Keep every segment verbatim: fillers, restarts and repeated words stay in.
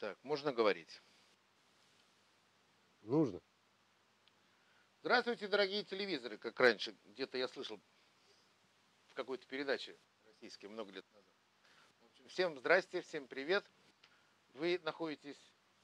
Так, можно говорить. Нужно. Здравствуйте, дорогие телевизоры, как раньше, где-то я слышал в какой-то передаче российской много лет назад. В общем, всем здрасте, всем привет. Вы находитесь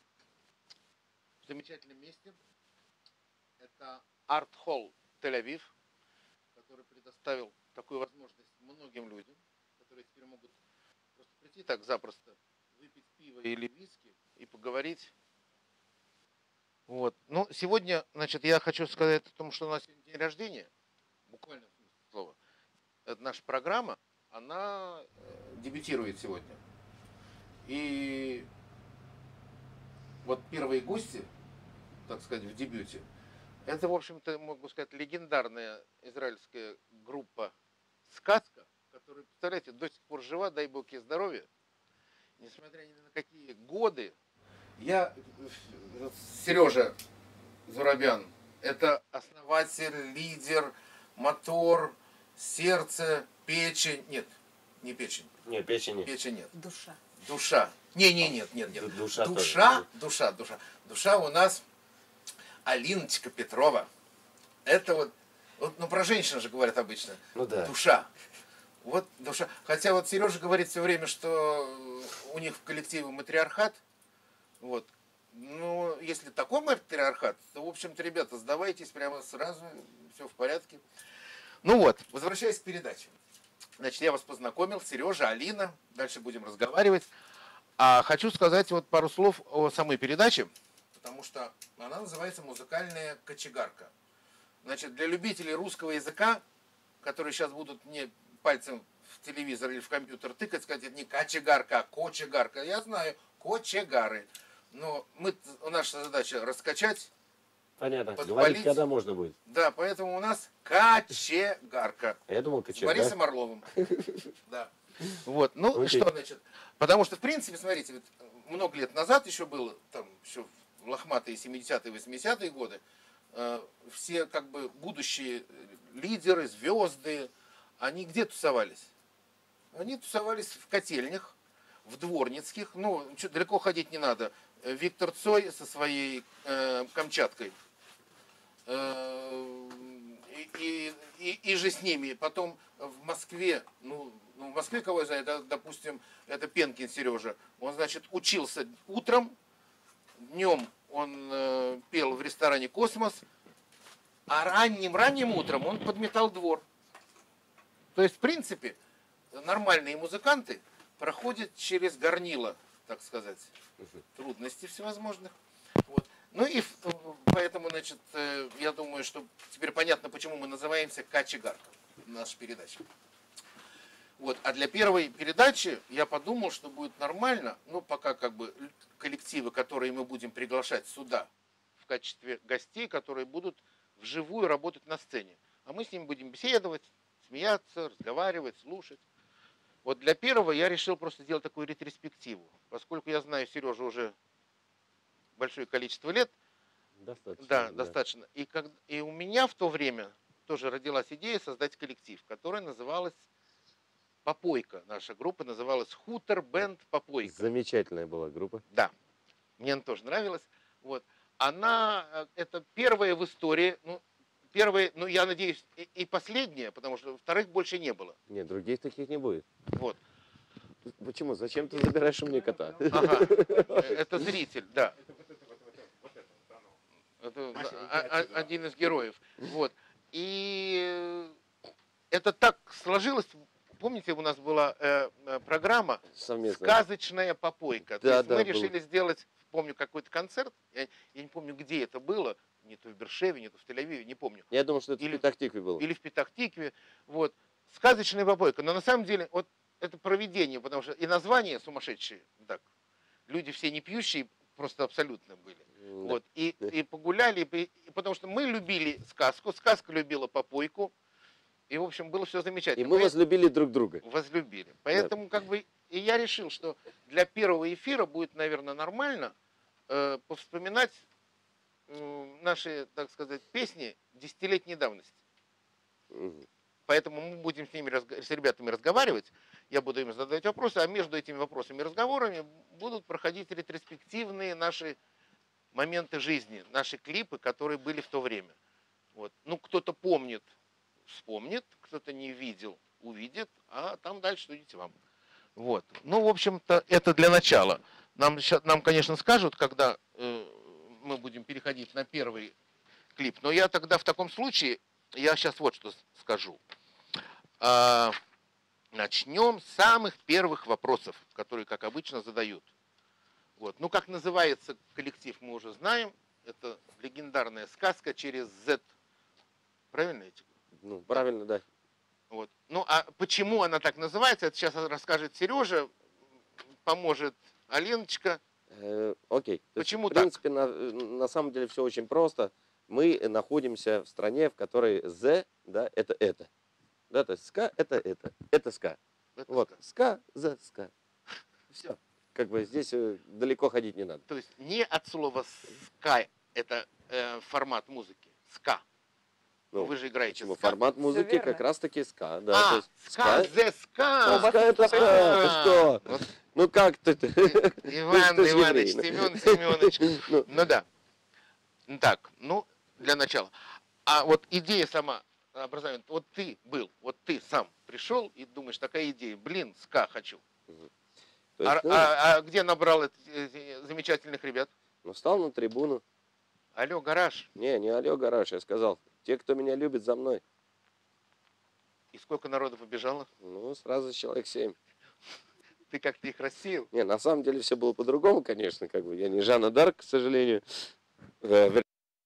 в замечательном месте. Это Art Hall Тель-Авив, который предоставил такую возможность многим людям, которые теперь могут просто прийти так запросто, выпить пиво или виски и поговорить. Вот. Ну, сегодня, значит, я хочу сказать о том, что у нас сегодня день рождения, буквально в смысле слова. Это наша программа, она дебютирует сегодня. И вот первые гости, так сказать, в дебюте, это, в общем-то, могу сказать, легендарная израильская группа «Сказка», которая, представляете, до сих пор жива, дай бог ей здоровья, несмотря ни на какие годы. Я, Сережа Зурабян, это основатель, лидер, мотор, сердце, печень. Нет, не печень. Нет, печень нет. Печень нет. Душа. Душа. Не, не, нет, нет, нет. Душа, душа, душа, душа. Душа у нас Алиночка Петрова. Это вот, вот, ну про женщин же говорят обычно. Ну да. Душа. Вот душа. Хотя вот Сережа говорит все время, что у них в коллективе матриархат. Вот. Ну, если такой матриархат, то, в общем-то, ребята, сдавайтесь прямо сразу, все в порядке. Ну вот, возвращаясь к передаче. Значит, я вас познакомил, Сережа, Алина, дальше будем разговаривать. А хочу сказать вот пару слов о самой передаче, потому что она называется «Музыкальная кочегарка». Значит, для любителей русского языка, которые сейчас будут мне пальцем в телевизор или в компьютер тыкать, сказать, это не кочегарка, а кочегарка. Я знаю, кочегары. Но мы, наша задача раскачать. Понятно. Подпалить. Говорить, когда можно будет. Да, поэтому у нас кочегарка. Я думал, С кочегар. Борисом Орловым. Да. Вот, ну Окей. что, значит, потому что, в принципе, смотрите, вот много лет назад еще было, там, еще в лохматые семидесятые, восьмидесятые годы, э, все, как бы, будущие лидеры, звезды, они где тусовались? Они тусовались в котельнях, в дворницких, ну, что, далеко ходить не надо. Виктор Цой со своей э, Камчаткой. Э, и, и, и же с ними. Потом в Москве, ну, ну в Москве, кого я знаю, это, допустим, это Пенкин Сережа. Он, значит, учился утром, днем он э, пел в ресторане «Космос», а ранним-ранним утром он подметал двор. То есть, в принципе, нормальные музыканты проходят через горнило, так сказать, трудностей всевозможных. Вот. Ну и поэтому, значит, я думаю, что теперь понятно, почему мы называемся «Кочегарка», наша передача. Вот. А для первой передачи я подумал, что будет нормально, ну пока как бы коллективы, которые мы будем приглашать сюда в качестве гостей, которые будут вживую работать на сцене. А мы с ними будем беседовать, смеяться, разговаривать, слушать. Вот для первого я решил просто сделать такую ретроспективу, поскольку я знаю Сережу уже большое количество лет. Достаточно. Да, да. достаточно. И, как, и у меня в то время тоже родилась идея создать коллектив, которая называлась «Попойка». Наша группа называлась «Хутор Бенд Попойка». Замечательная была группа. Да, мне она тоже нравилась. Вот. Она, это первая в истории, ну, первая, ну, я надеюсь, и, и последняя, потому что вторых больше не было. Нет, других таких не будет. Вот. Почему? Зачем ты забираешь у меня кота? Ага, это зритель, да. Это один из героев. Вот. И это так сложилось. Помните, у нас была э, программа Совместно. «Сказочная попойка». Да, То есть да, мы был. решили сделать, помню, какой-то концерт. Я, я не помню, где это было. Не то в Бершеве, не то в Тель-Авиве, не помню. Я думал, что это Или- в Петахтикве было. Или в Петахтикве. Вот. «Сказочная попойка». Но на самом деле вот это провидение, потому что и название сумасшедшие. Так. Люди все не пьющие, просто абсолютно были. Да. Вот. И, и погуляли, и, и потому что мы любили сказку, сказка любила попойку. И, в общем, было все замечательно. И мы Поэт- возлюбили друг друга. возлюбили. Поэтому, как бы, и я решил, что для первого эфира будет, наверное, нормально э, повспоминать э, наши, так сказать, песни десятилетней давности. Мгм. Поэтому мы будем с ними, разго- с ребятами разговаривать Я буду им задавать вопросы, а между этими вопросами и разговорами будут проходить ретроспективные наши моменты жизни, наши клипы, которые были в то время. Вот. Ну, кто-то помнит, вспомнит, кто-то не видел, увидит, а там дальше судите вам. Вот. Ну, в общем-то, это для начала. Нам, нам конечно, скажут, когда э, мы будем переходить на первый клип, но я тогда в таком случае, я сейчас вот что скажу. А, начнем с самых первых вопросов, которые, как обычно, задают. Вот. Ну, как называется коллектив, мы уже знаем. Это легендарная сказка через Z. Правильно эти? Ну, правильно, да. Вот. Ну, а почему она так называется, это сейчас расскажет Сережа, поможет Аленочка. Э, окей. То Почему есть, в принципе, на, на самом деле все очень просто. Мы находимся в стране, в которой Z, да, это это. Да, то есть ска это это. Это ска. Это вот. ска. Ска, Z, ска. Все. Как бы здесь далеко ходить не надо. То есть не от слова ска, это э, формат музыки. Ска. Ну, вы же играете почему? ска. Формат музыки как раз таки ска. Да, а, то есть ска, ска, ска. Ну, ска это ска. Ты что? Вот. Ну как ты? Иван ты Иванович, еврей. Семен Семенович. ну. ну да. Так, ну, для начала. А вот идея сама образования, вот ты был, вот ты сам пришел и думаешь, такая идея, блин, ска хочу. Есть, а, ну, а, а где набрал этих замечательных ребят? Ну, встал на трибуну. Алло, гараж. Не, не алло, гараж, я сказал. Те, кто меня любит, за мной. И сколько народу побежало? Ну, сразу человек семь. Ты как-то их рассеял? Не, на самом деле все было по-другому, конечно. Как бы. Я не Жанна Дарк, к сожалению. Э,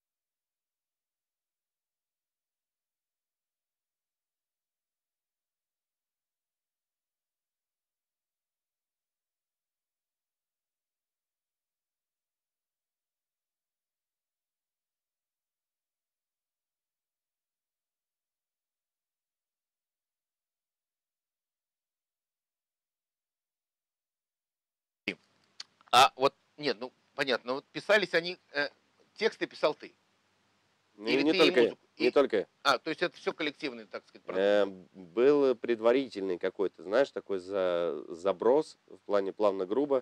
А вот, нет, ну, понятно, вот писались они, э, тексты писал ты. Не, Или не ты только и я. музыку? Не И... только я. А, то есть это все коллективный, так сказать, процесс. Э, был предварительный какой-то, знаешь, такой за, заброс в плане плавно-грубо.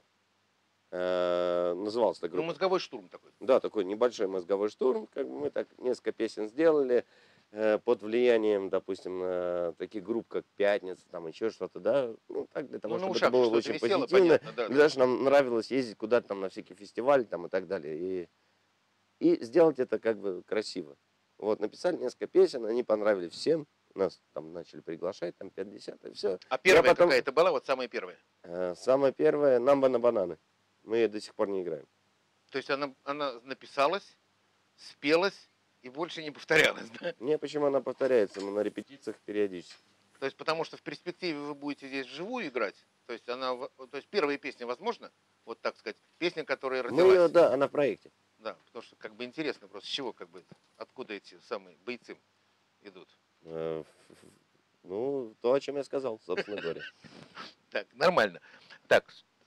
Э, назывался так группа. Ну, мозговой штурм такой. Да, такой небольшой мозговой штурм. Как бы мы так несколько песен сделали э, под влиянием, допустим, э, таких групп, как «Пятница», там еще что-то, да. Ну, так, для того, Ну, на чтобы ушах это было что-то очень висело, позитивно. понятно, да, И да. даже нам нравилось ездить куда-то там на всякие фестивали там, и так далее. И, и сделать это как бы красиво. Вот, написали несколько песен, они понравились всем. Нас там начали приглашать, там пятьдесят, и все. А первая потом... какая-то была, вот самая первая? Э, самая первая «Намба на бананы». Мы ее до сих пор не играем. То есть она, она написалась, спелась и больше не повторялась, да? Не, почему она повторяется? Мы на репетициях периодически. То есть потому что в перспективе вы будете здесь вживую играть? То есть она, то есть первая песня, возможно, вот так сказать, песня, которая родилась? Мы ее, да, она в проекте. Да, потому что как бы интересно просто, с чего как бы это, откуда эти самые бойцы идут? Э, ну, то, о чем я сказал, собственно говоря. Так, нормально. Так,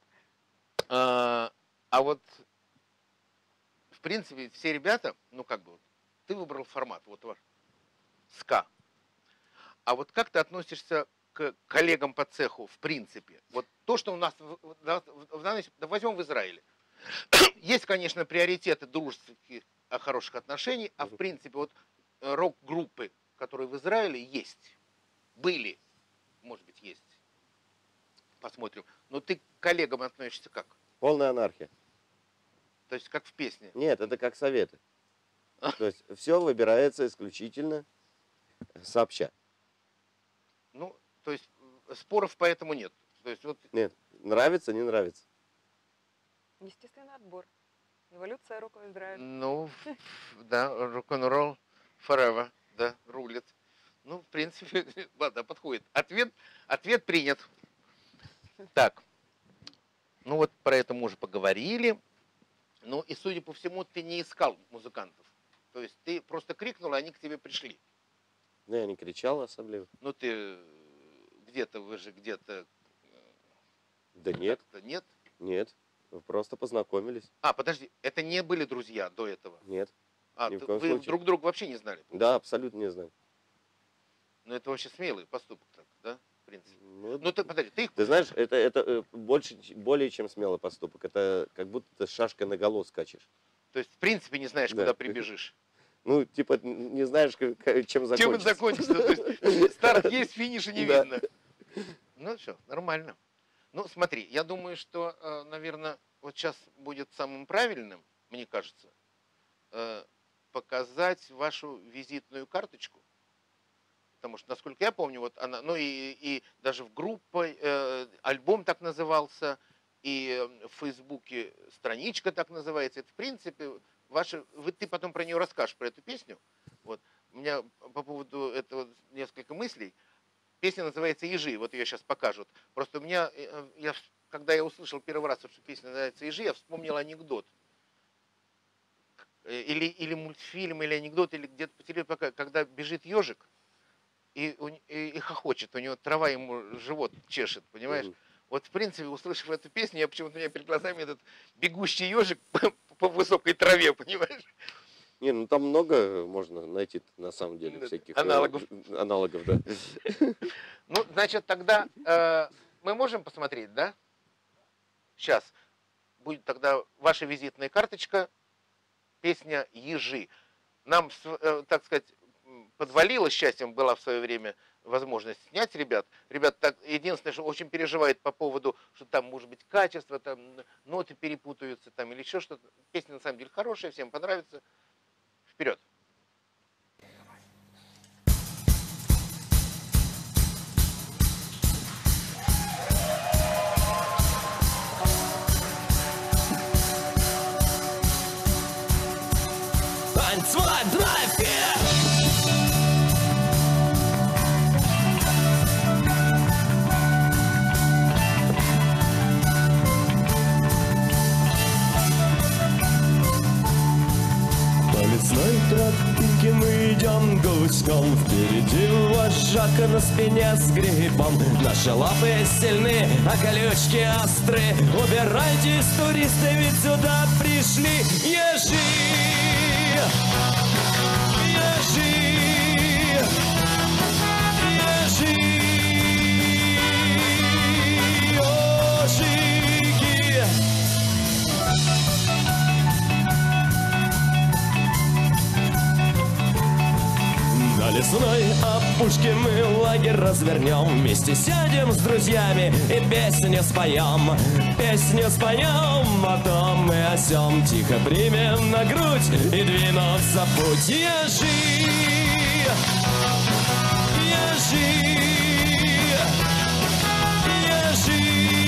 а, а вот в принципе все ребята, ну как бы, ты выбрал формат, вот ваш ска. А вот как ты относишься к коллегам по цеху в принципе? Вот то, что у нас в, в, в, в, возьмем в Израиле. Есть, конечно, приоритеты дружеских, хороших отношений, а в принципе вот рок-группы, которые в Израиле есть, были, может быть, есть. Посмотрим. Но ты к коллегам относишься как? Полная анархия. То есть как в песне? Нет, это как советы. То есть все выбирается исключительно сообща. Ну, то есть споров поэтому нет. То есть вот... Нет, нравится, не нравится. Естественный отбор. Эволюция рока в Израиле. Ну, да, рок-н-ролл forever, да, рулит. Ну, в принципе, да, подходит. Ответ, ответ принят. Так, ну вот про это мы уже поговорили. Ну и, судя по всему, ты не искал музыкантов. То есть ты просто крикнул, и они к тебе пришли. Ну, я не кричал особливо. Ну ты где-то, вы же где-то... Да нет. Нет? Нет. Вы просто познакомились. А, подожди, это не были друзья до этого? Нет. А, ни в ты, коем вы случае. друг друга вообще не знали? Да, абсолютно не знаю. Ну это вообще смелый поступок, так, да? в принципе. Ну, Ну, ты, подожди, ты их... Ты знаешь, это, это э, больше, ч- более чем смелый поступок. Это как будто ты шашкой на голову скачешь. То есть, в принципе, не знаешь, Да. куда прибежишь. Ну, типа, н- не знаешь, как- как- чем Чем это закончится. закончится? То есть, старт есть, финиша не Да. видно. Ну, все, нормально. Ну, смотри, я думаю, что, э, наверное, вот сейчас будет самым правильным, мне кажется, э, показать вашу визитную карточку. Потому что, насколько я помню, вот она, ну и, и даже в группе э, альбом так назывался, и э, в Фейсбуке страничка так называется. Это, в принципе, ваши, вы, ты потом про нее расскажешь, про эту песню. Вот. У меня по поводу этого несколько мыслей. Песня называется «Ежи», вот ее сейчас покажут. Просто у меня, э, я, когда я услышал первый раз, что песня называется «Ежи», я вспомнил анекдот. Э, Или, или мультфильм, или анекдот, или где-то по телевизору, когда бежит ежик, и, у н- и, и хохочет, у него трава ему живот чешет, понимаешь? Мгм. Вот, в принципе, услышав эту песню, я почему-то у меня перед глазами этот бегущий ежик по, по высокой траве, понимаешь? Не, ну там много можно найти на самом деле Да, всяких э, аналогов. э, аналогов, да. Ну, значит, тогда э, мы можем посмотреть, да? Сейчас будет тогда ваша визитная карточка, песня «Ежи». Нам, с- э, так сказать, м, подвалило счастьем, была в свое время возможность снять ребят. Ребят так, единственное, что очень переживает по поводу, что там может быть качество, там н- ноты перепутаются, там или еще что-то. Песня на самом деле хорошая, всем понравится. Вперед! Eins, zwei, drei, vier. По лесной тропинке мы идем гуськом. Впереди вожака на спине с грибом. Наши лапы сильны, а колючки остры. Убирайтесь, туристы, ведь сюда пришли ежи. Ежи, ежи, ежики. На лесной опушке мы лагерь развернем. Вместе сядем с друзьями и песню споем. Песню споем, потом мы осем. Тихо примем на грудь и двинуться в путь. Ежи, ежи, ежи,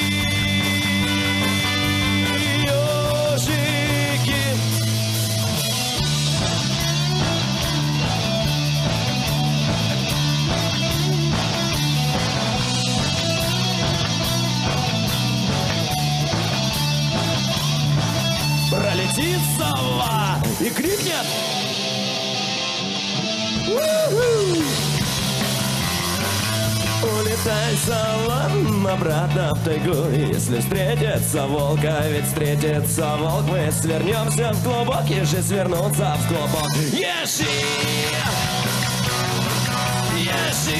ежики. Пролетит сова и крикнет. «У-ху!» Улетай, сова, обратно в тайгу. Если встретится волк, а ведь встретится волк, мы свернемся в клубок, ежи свернутся в клубок. Ежи! Ежи!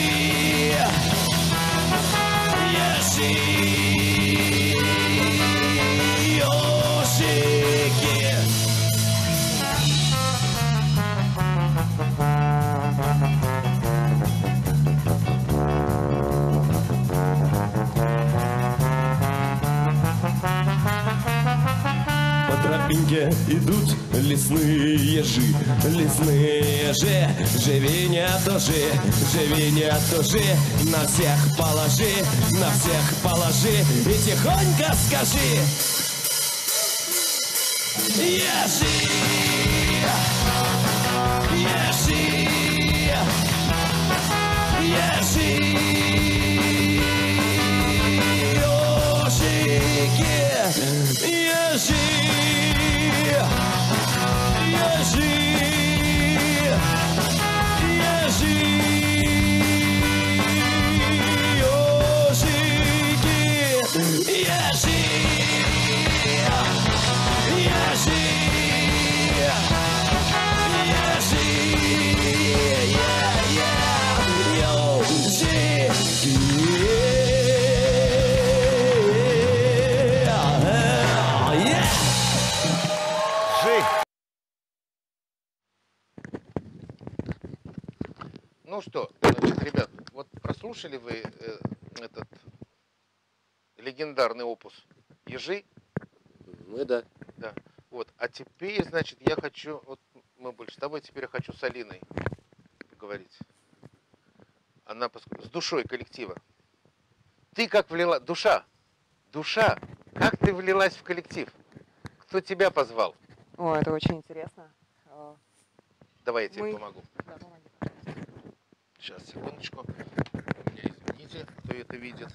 Ежи! Ежики! По тропинке идут лесные ежи, лесные ежи. Живи, не тужи, живи, не тужи. На всех положи, на всех положи. И тихонько скажи: ежи, ежи, ежи, ежики, ежи, ежи, ежи, ежики, ежи, ежи, ежи, yeah, yeah, ежики. Ну что, значит, ребят, вот прослушали вы э, этот легендарный опус «Ежи»? Мы да. Да. Вот. А теперь, значит, я хочу, вот мы больше с тобой, теперь я хочу с Алиной поговорить. Она поск- с душой коллектива. Ты как влила... Душа, душа, как ты влилась в коллектив? Кто тебя позвал? О, это очень интересно. Э, Давай я тебе Мы- помогу. Да, помоги, пожалуйста. Сейчас, секундочку. Меня извините, кто это видит.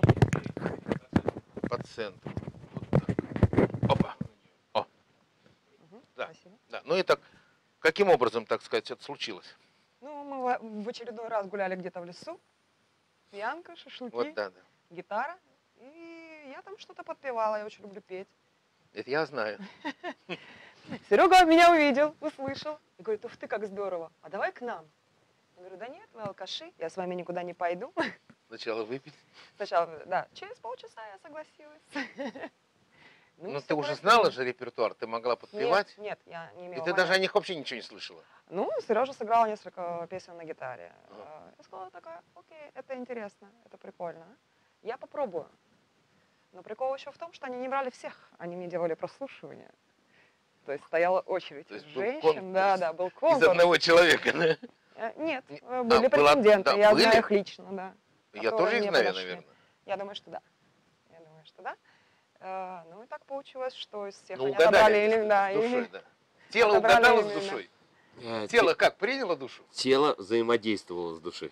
По центру. Вот так. Опа. О, Мгм, Да. Спасибо. да. Ну и так, каким образом, так сказать, это случилось? Ну, мы в в очередной раз гуляли где-то в лесу. Пьянка, шашлыки, Вот, да, да. гитара. И я там что-то подпевала, я очень люблю петь. Это я знаю. Серега меня увидел, услышал. И говорит, ух ты, как здорово. А давай к нам. Я говорю, да нет, вы алкаши, я с вами никуда не пойду. Сначала выпить. Сначала, да, через полчаса я согласилась. Ну, Ну, всё ты уже хорошо. знала же репертуар, ты могла подпевать. Нет, нет, я не И имела ты даже о понятия. них вообще ничего не слышала. Ну, Сережа сыграл несколько песен на гитаре. Ага. Э, Я сказала такая, окей, это интересно, это прикольно. Я попробую. Но прикол еще в том, что они не брали всех, они мне делали прослушивание. То есть стояла очередь То есть из был женщин, конкурс да, да, был Из конкурс. одного человека, да? Э, Нет, Не- э, были а, была- претенденты, да, я были? знаю их лично, да. Я которые тоже их мне знаю, подошли. наверное. Я думаю, что да. Я думаю, что да. Э, Ну и так получилось, что из всех Ну, они угадали отобрали они или- с- да, с или- душой, да. Тело отобрали угадало с именно. душой. Э, Тело как, приняло душу? Тело взаимодействовало с душой.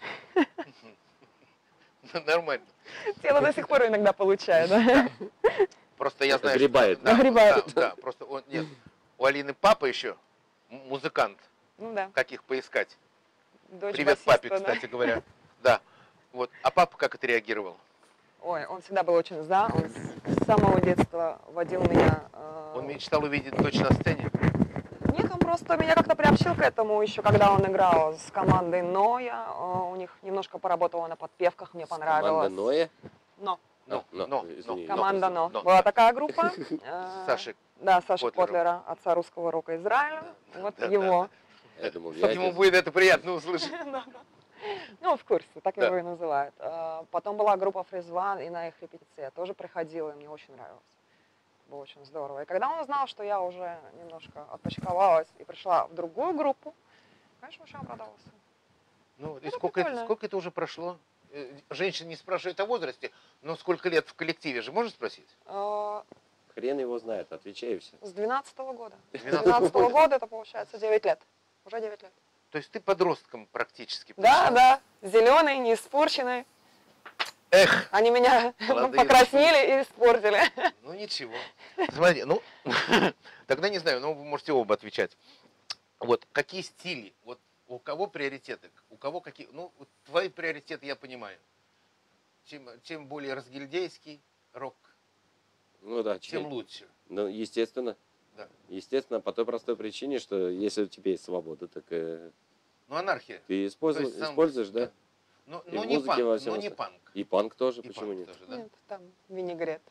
Ну, нормально. тело до сих пор иногда получает, да. Просто я знаю, Огребает. что... Да, Огребает. да, да, просто он, нет, у Алины папа еще м- музыкант. Ну да. Как их поискать? Дочь Привет басиста, папе, да. кстати говоря. Да. Вот. А папа как отреагировал? Ой, он всегда был очень за, он с самого детства водил меня. э, Он мечтал увидеть дочь на сцене? Нет, он просто меня как-то приобщил к этому еще, когда он играл с командой Ноя. э, У них немножко поработала на подпевках, мне Команда понравилось. Ноя. Но. Но, но, но, извини, но. Команда но, Но. но. Была такая группа. э, Саши. Да, Саши Котлера. Котлера, отца русского рока Израиля. Вот да, его. Я думал, Чтоб я ему здесь. будет это приятно услышать. Да, да. Ну, в курсе, так Да. его и называют. А, Потом была группа Фризван, и на их репетиции я тоже приходила, и мне очень нравилось. Было очень здорово. И когда он узнал, что я уже немножко отпочковалась и пришла в другую группу, конечно, очень обрадовался. Ну, и Это сколько это, прикольно. сколько это уже прошло? Э, Женщина не спрашивает о возрасте, но сколько лет в коллективе же можно спросить? А, Хрен его знает, отвечай все. С двенадцатого года. С двенадцатого двенадцатого года это получается девять лет. Уже девять лет. То есть ты подростком практически. Да, пришла. да, зеленый, не испорченный. Эх, Они меня Молодые покраснели и испортили. ну ничего. Смотри, ну, тогда не знаю, но вы можете оба отвечать. Вот, какие стили, вот у кого приоритеты, у кого какие, ну, вот твои приоритеты я понимаю. Чем, чем более разгильдейский рок, Ну да, тем чем лучше. Ну, естественно. Да. Естественно, по той простой причине, что если у тебя есть свобода, так э, Ну, анархия. ты используешь, То есть сам- используешь, да? Ну, И ну в не музыке панк, во всем ну не остальном. панк. И панк тоже, И почему панк нет? тоже, да? Нет, там винегрет.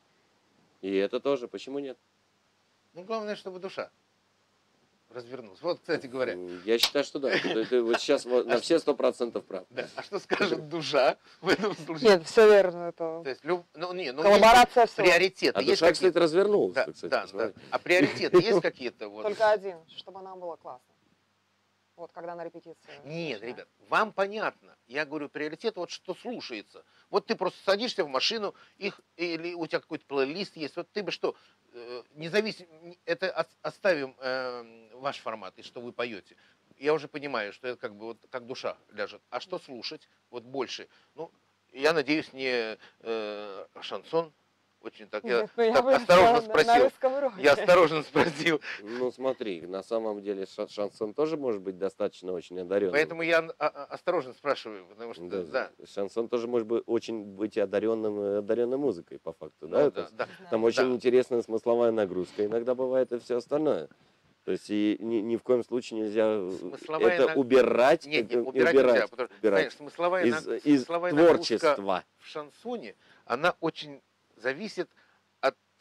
И это тоже, почему нет? Ну, главное, чтобы душа развернулась. Вот, кстати говоря. М, Я считаю, что да. Ты, ты вот сейчас вот на все сто процентов прав. Да. А что скажет душа в этом случае? Нет, все верно. Это То есть, люб- ну, не, ну, коллаборация есть все. приоритеты. А есть душа, кстати, какие-то? развернулась, Да, так сказать, да, да. посмотри. А приоритеты есть какие-то? Вот? Только один, чтобы нам было классно. Вот когда на репетиции. Нет, начинаем. ребят, вам понятно. Я говорю, приоритет, вот что слушается. Вот ты просто садишься в машину, их, или у тебя какой-то плейлист есть, вот ты бы что, э, независимо, это ос- оставим э, ваш формат, и что вы поете. Я уже понимаю, что это как бы вот как душа ляжет. А что слушать? Вот больше. Ну, я надеюсь, не э, шансон. Очень так, я Нет, ну, так бы осторожно сказала, на- На спросил. русском роке. Я осторожно спросил. Ну смотри, на самом деле ша- шансон тоже может быть достаточно очень одаренным. Поэтому я а, а, осторожно спрашиваю, потому что, Да, да, Шансон тоже может быть очень быть одаренным, э, одаренной музыкой, по факту. ну, да? То да, есть да. там Да. очень Да. интересная смысловая нагрузка. Иногда бывает и все остальное. То есть и ни, ни в коем случае нельзя э, Смысловая это наг- убирать, Нет, э, нет, убирать нельзя, потому что, убирать знаешь, смысловая, из, наг- из смысловая нагрузка творчества. в шансоне, она очень зависит от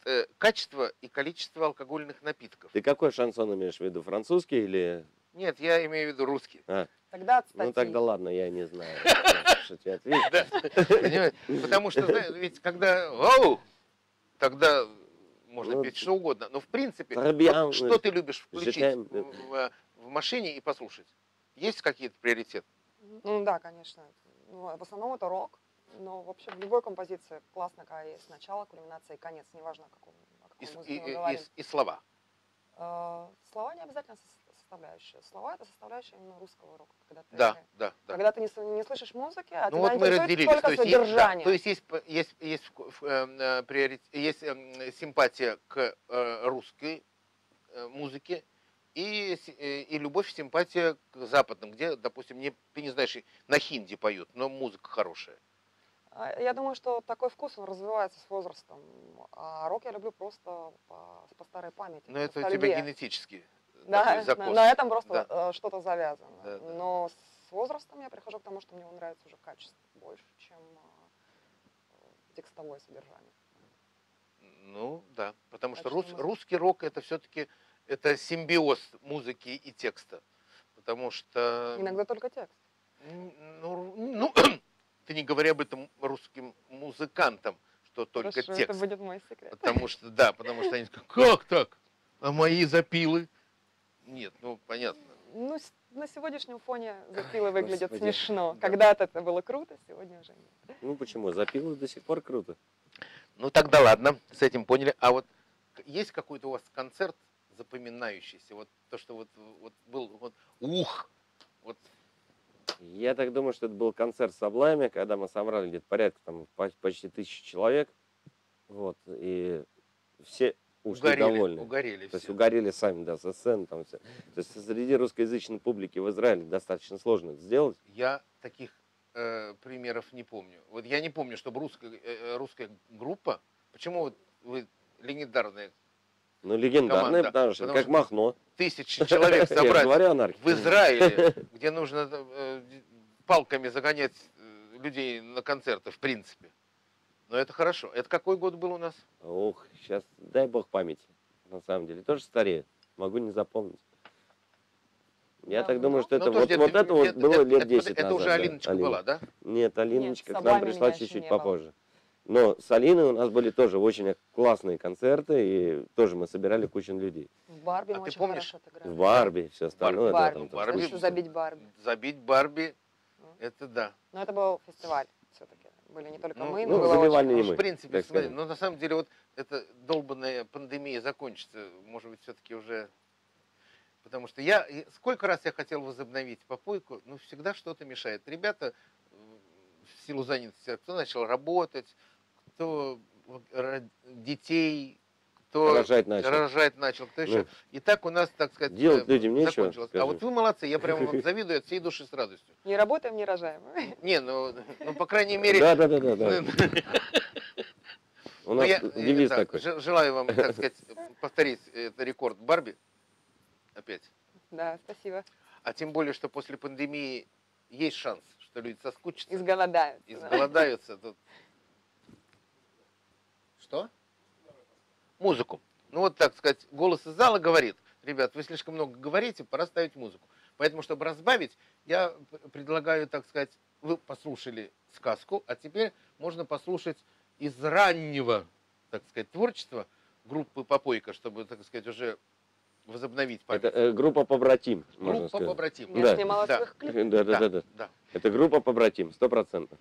э, качество и количество алкогольных напитков. Ты какой шансон имеешь в виду? Французский или... Нет, я имею в виду русский. А, Тогда от ну статьи. тогда ладно, я не знаю, что тебе ответить. Да, понимаете? Потому что, знаешь, ведь когда «Оу!», тогда можно Ну, петь что угодно. Но в принципе, Très вот что ты любишь включить j'aime. в, в- в машине и послушать? Есть какие-то приоритеты? Ну да, конечно. Ну, в основном это рок, но вообще в любой композиции классно, когда есть начало, кульминация и конец, неважно, о каком, о И, каком с- и- музыке мы и- говорим. и- и слова. Э, Слова не обязательно сос- составляющие. Слова — это составляющая именно русского рока. Когда ты, Да, да, да. когда ты не, с- не слышишь музыки, а Ну тебя вот мы интересует разделились. только То есть, есть, да, содержание. то есть есть, п- есть, есть, в- эм, э, приорит- есть эм, симпатия к э, русской э, музыке и, с- э, и любовь, симпатия к западным, где, допустим, не, ты не знаешь, и на хинди поют, но музыка хорошая. А Я думаю, что такой вкус, он развивается с возрастом. А рок я люблю просто по, по старой памяти. Но это у ностальгия. тебя генетически Да, такой на, закос. на этом просто Да. э, что-то завязано. Да, да. Но с возрастом я прихожу к тому, что мне нравится уже качество больше, чем э, текстовое содержание. Ну да, потому что Точно, рус- музыка. русский рок это все-таки это симбиоз музыки и текста. Потому что... Иногда только текст. М, Ну, ну, ты не говори об этом русским музыкантам, что только Хорошо, текст. это будет мой секрет. Потому что, да, потому что они скажут, как так? А мои запилы? Нет, ну, понятно. Ну, с- на сегодняшнем фоне запилы выглядят Господи. смешно. Да. Когда-то это было круто, сегодня уже нет. Ну почему? Запилы до сих пор круто. Ну, тогда ладно, с этим поняли. А вот к- есть какой-то у вас концерт запоминающийся? Вот то, что вот, вот был, вот, ух, вот, Я так думаю, что это был концерт в Саблайме, когда мы собрали где-то порядка там по- почти тысячи человек. Вот, и все ушли угорели, довольны. угорели То есть все. угорели сами, да, со сцены там все. То есть среди русскоязычной публики в Израиле достаточно сложно это сделать. Я таких э, примеров не помню. Вот я не помню, чтобы русская, э, русская группа, почему вот вы легендарные Ну, легендарная, Команда, потому что потому как что Махно. тысячи человек Я собрать говорю, анархия. в Израиле, где нужно э, палками загонять э, людей на концерты, в принципе. Но это хорошо. Это какой год был у нас? Ох, сейчас дай бог памяти, на самом деле. Тоже старею, могу не запомнить. Я Да, так ну, думаю, что Ну, это то вот, есть вот это- это вот это- было это- лет это- десять Это назад. уже да, Алиночка Алина. была, да? Нет, Алиночка с к нам Саблайме пришла меня еще чуть-чуть не было. попозже. Но с Алиной у нас были тоже очень классные концерты, и тоже мы собирали кучу людей. В Барби А мы ты очень помнишь? хорошо В отыграли. Барби, все остальное. да, Барби. там, там, Барби. Хочется забить Барби. Забить Барби, Ну. это да. Но это был фестиваль все-таки. Были не только Ну, мы, ну, но было забивали очень не Ну, мы, в принципе, так смотри, скажем. но на самом деле вот эта долбанная пандемия закончится, может быть, все-таки уже... Потому что я, и сколько раз я хотел возобновить попойку, но всегда что-то мешает. Ребята э, в силу занятости, кто начал работать, кто ро- детей, кто Рожать начал. рожать начал, кто еще. Ну. И так у нас, так сказать, Делать э, людям нечего, закончилось. А скажи. вот вы молодцы, я прямо вам завидую от всей души с радостью. Не работаем, не рожаем. Не, ну, ну по крайней мере... Да, да, да, да, да. У Ну, нас я, девиз э, такой. ж- Желаю вам, так сказать, повторить этот рекорд Барби опять. Да, спасибо. А тем более, что после пандемии есть шанс, что люди соскучатся, Изголодают. изголодаются. Тут. Что? Музыку. Ну вот, так сказать, голос из зала говорит, ребят, вы слишком много говорите, пора ставить музыку. Поэтому, чтобы разбавить, я п- предлагаю, так сказать, вы послушали сказку, а теперь можно послушать из раннего, так сказать, творчества группы «Попойка», чтобы, так сказать, уже возобновить память. Это э, группа «Побратим», можно Группа сказать. «Побратим». Я Да. снимала Да. своих клипов. Да, да, да, да. да. Это группа «Побратим», сто процентов.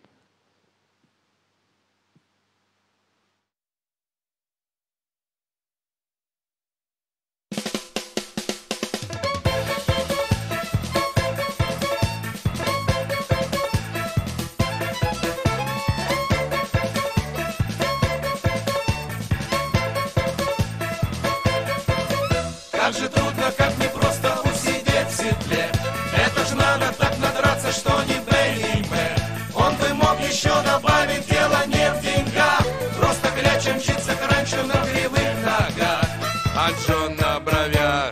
Как же трудно, как непросто усидеть в седле. Это ж надо так надраться, что не бейме. Он бы мог еще добавить, дело не в деньгах. Просто глядя мчится к раньше на кривых ногах, а Джон на бровях.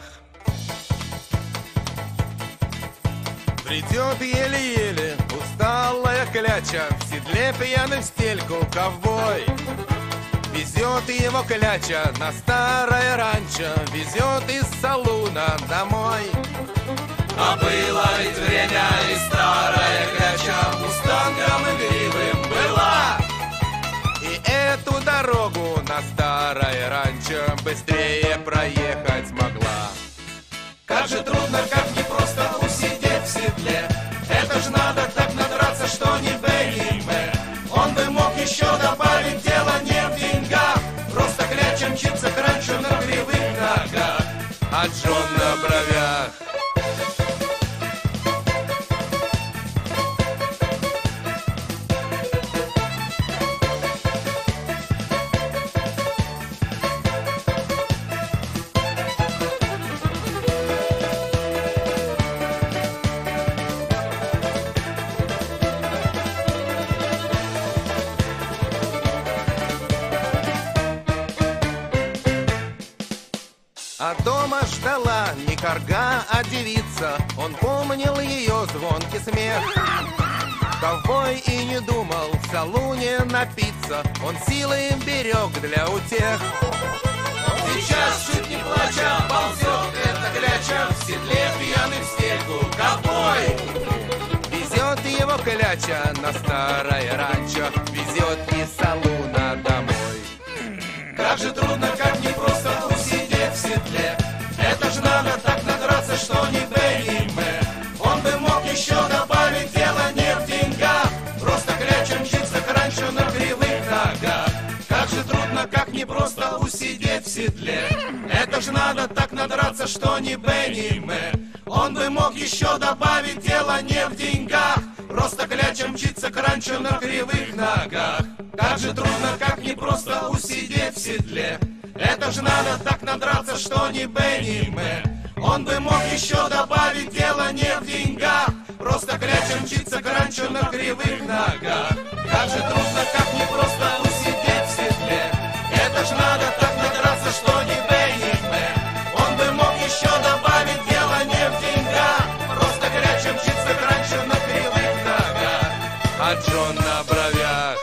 Придет еле-еле, усталая кляча, в седле пьяный в стельку ковбой. Везет его кляча на старое ранчо, везет из салуна домой. А было ведь время, и старая кляча мустангом игривым была. И эту дорогу на старое ранчо быстрее проехать могла. Как же трудно, как непросто усидеть в седле. Это ж надо так надраться, что не Бенни. Он бы мог еще добавить, дело не в деньгах. Просто кляча мчится к ранчо на кривых ногах, а Джон на бровях. А дома ждала не корга, а девица. Он помнил ее звонкий смех. Ковбой и не думал в салуне напиться. Он силы берег для утех. Сейчас, чуть не плача, ползет эта кляча в седле, пьяный в стельку ковбой. Везет его кляча на старое ранчо, везет из салуна домой. Как же трудно, как непросто усидеть в седле. Это ж надо так надраться, что не Бенни Мэ. Он бы мог еще добавить, дело не в деньгах. Просто кляча мчится к ранчо на кривых ногах. Как же трудно, как непросто усидеть в седле. Это ж надо так надраться, что не Бенни Мэ. Он бы мог еще добавить, дело не в деньгах. Просто кляча мчится к ранчо на кривых ногах. Как же трудно, как непросто усидеть в седле. Это ж надо так надраться, что не Бенни Мэ. Он бы мог еще добавить, дело не в деньгах. Просто кляча мчится к ранчо на кривых ногах. Как же трудно, как непросто усидеть в седле. Это ж надо так надраться, что не Бенни Мэ. Он бы мог еще добавить, дело не в деньгах. Просто кляча мчится к ранчо на кривых ногах, а Джон на бровях.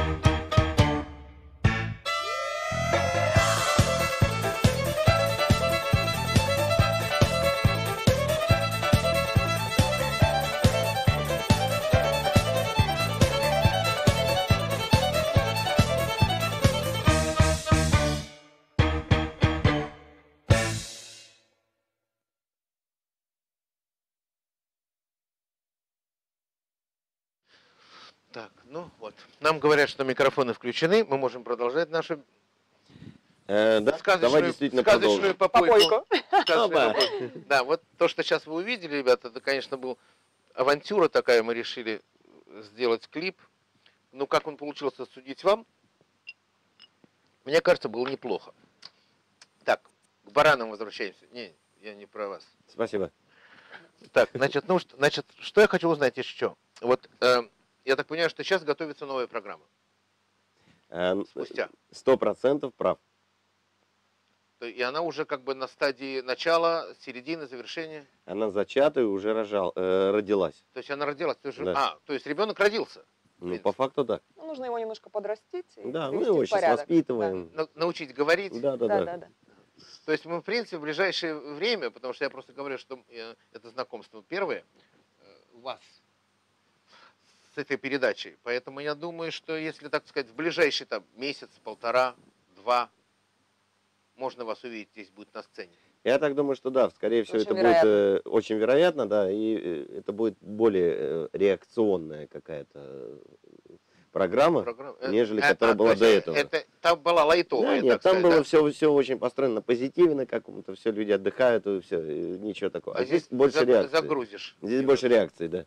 Так, ну вот. Нам говорят, что микрофоны включены. Мы можем продолжать нашу Э, да, сказочную, давай действительно сказочную продолжим. попойку. Попойку. Сказочную Опа. попойку. Да, вот то, что сейчас вы увидели, ребята, это, конечно, был авантюра такая. Мы решили сделать клип. Ну, как он получился, судить вам. Мне кажется, было неплохо. Так, к баранам возвращаемся. Не, я не про вас. Спасибо. Так, значит, ну, что, значит, что я хочу узнать еще. Вот, э, я так понимаю, что сейчас готовится новая программа. Э, Спустя. Сто процентов прав. То- И она уже как бы на стадии начала, середины, завершения. Она зачата и уже рожал, э, родилась. То есть она родилась. То есть, Да. А, то есть ребенок родился. Ну, по факту так. Ну, нужно его немножко подрастить и Да, мы привести его в сейчас порядок. воспитываем. На- Научить говорить. Да, да, Да, да. да, да. То есть мы, в принципе, в ближайшее время, потому что я просто говорю, что э, это знакомство первое э, у вас с этой передачей. Поэтому я думаю, что если, так сказать, в ближайший там, месяц, полтора, два, можно вас увидеть здесь будет на сцене. Я так думаю, что да, скорее всего, Очень это вероятно. будет э, очень вероятно, да, и э, это будет более э, реакционная какая-то э, программа, Программа- э, нежели это, которая то была есть, до э, этого. Это, там была лайтовая, Да, нет, так там сказать, было да? все, все очень построено на позитиве, на каком-то, все люди отдыхают, и все, ничего такого. А, А здесь, здесь больше заг- реакции. загрузишь. Здесь больше реакции, да.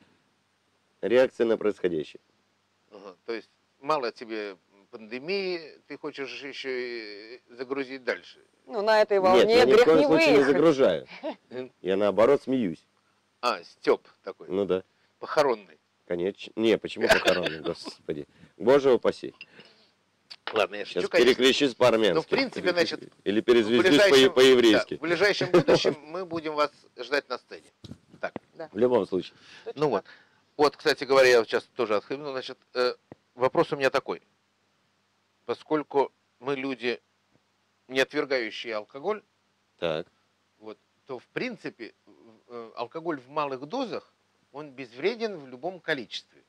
Реакция на происходящее. Ага, то есть мало тебе пандемии, ты хочешь еще и загрузить дальше. Ну, на этой Нет, волне я ни в грех коем не случае не выехать. загружаю. Я наоборот смеюсь. А, Степ такой, Ну да, похоронный. конечно. Не, почему похоронный, господи. Боже упаси. Ладно, я Сейчас шучу, конечно. перекрещусь по-армянски. Ну, в принципе, значит, Или В перезвездюсь ближайшем, по- по-еврейски. да, в ближайшем будущем мы будем вас ждать на сцене. Так, В любом случае. Точно ну так. вот. Вот, кстати говоря, я сейчас тоже отхлебну. Значит, э, вопрос у меня такой. поскольку мы люди, не отвергающие алкоголь, Так. вот, то в принципе э, алкоголь в малых дозах, он безвреден в любом количестве.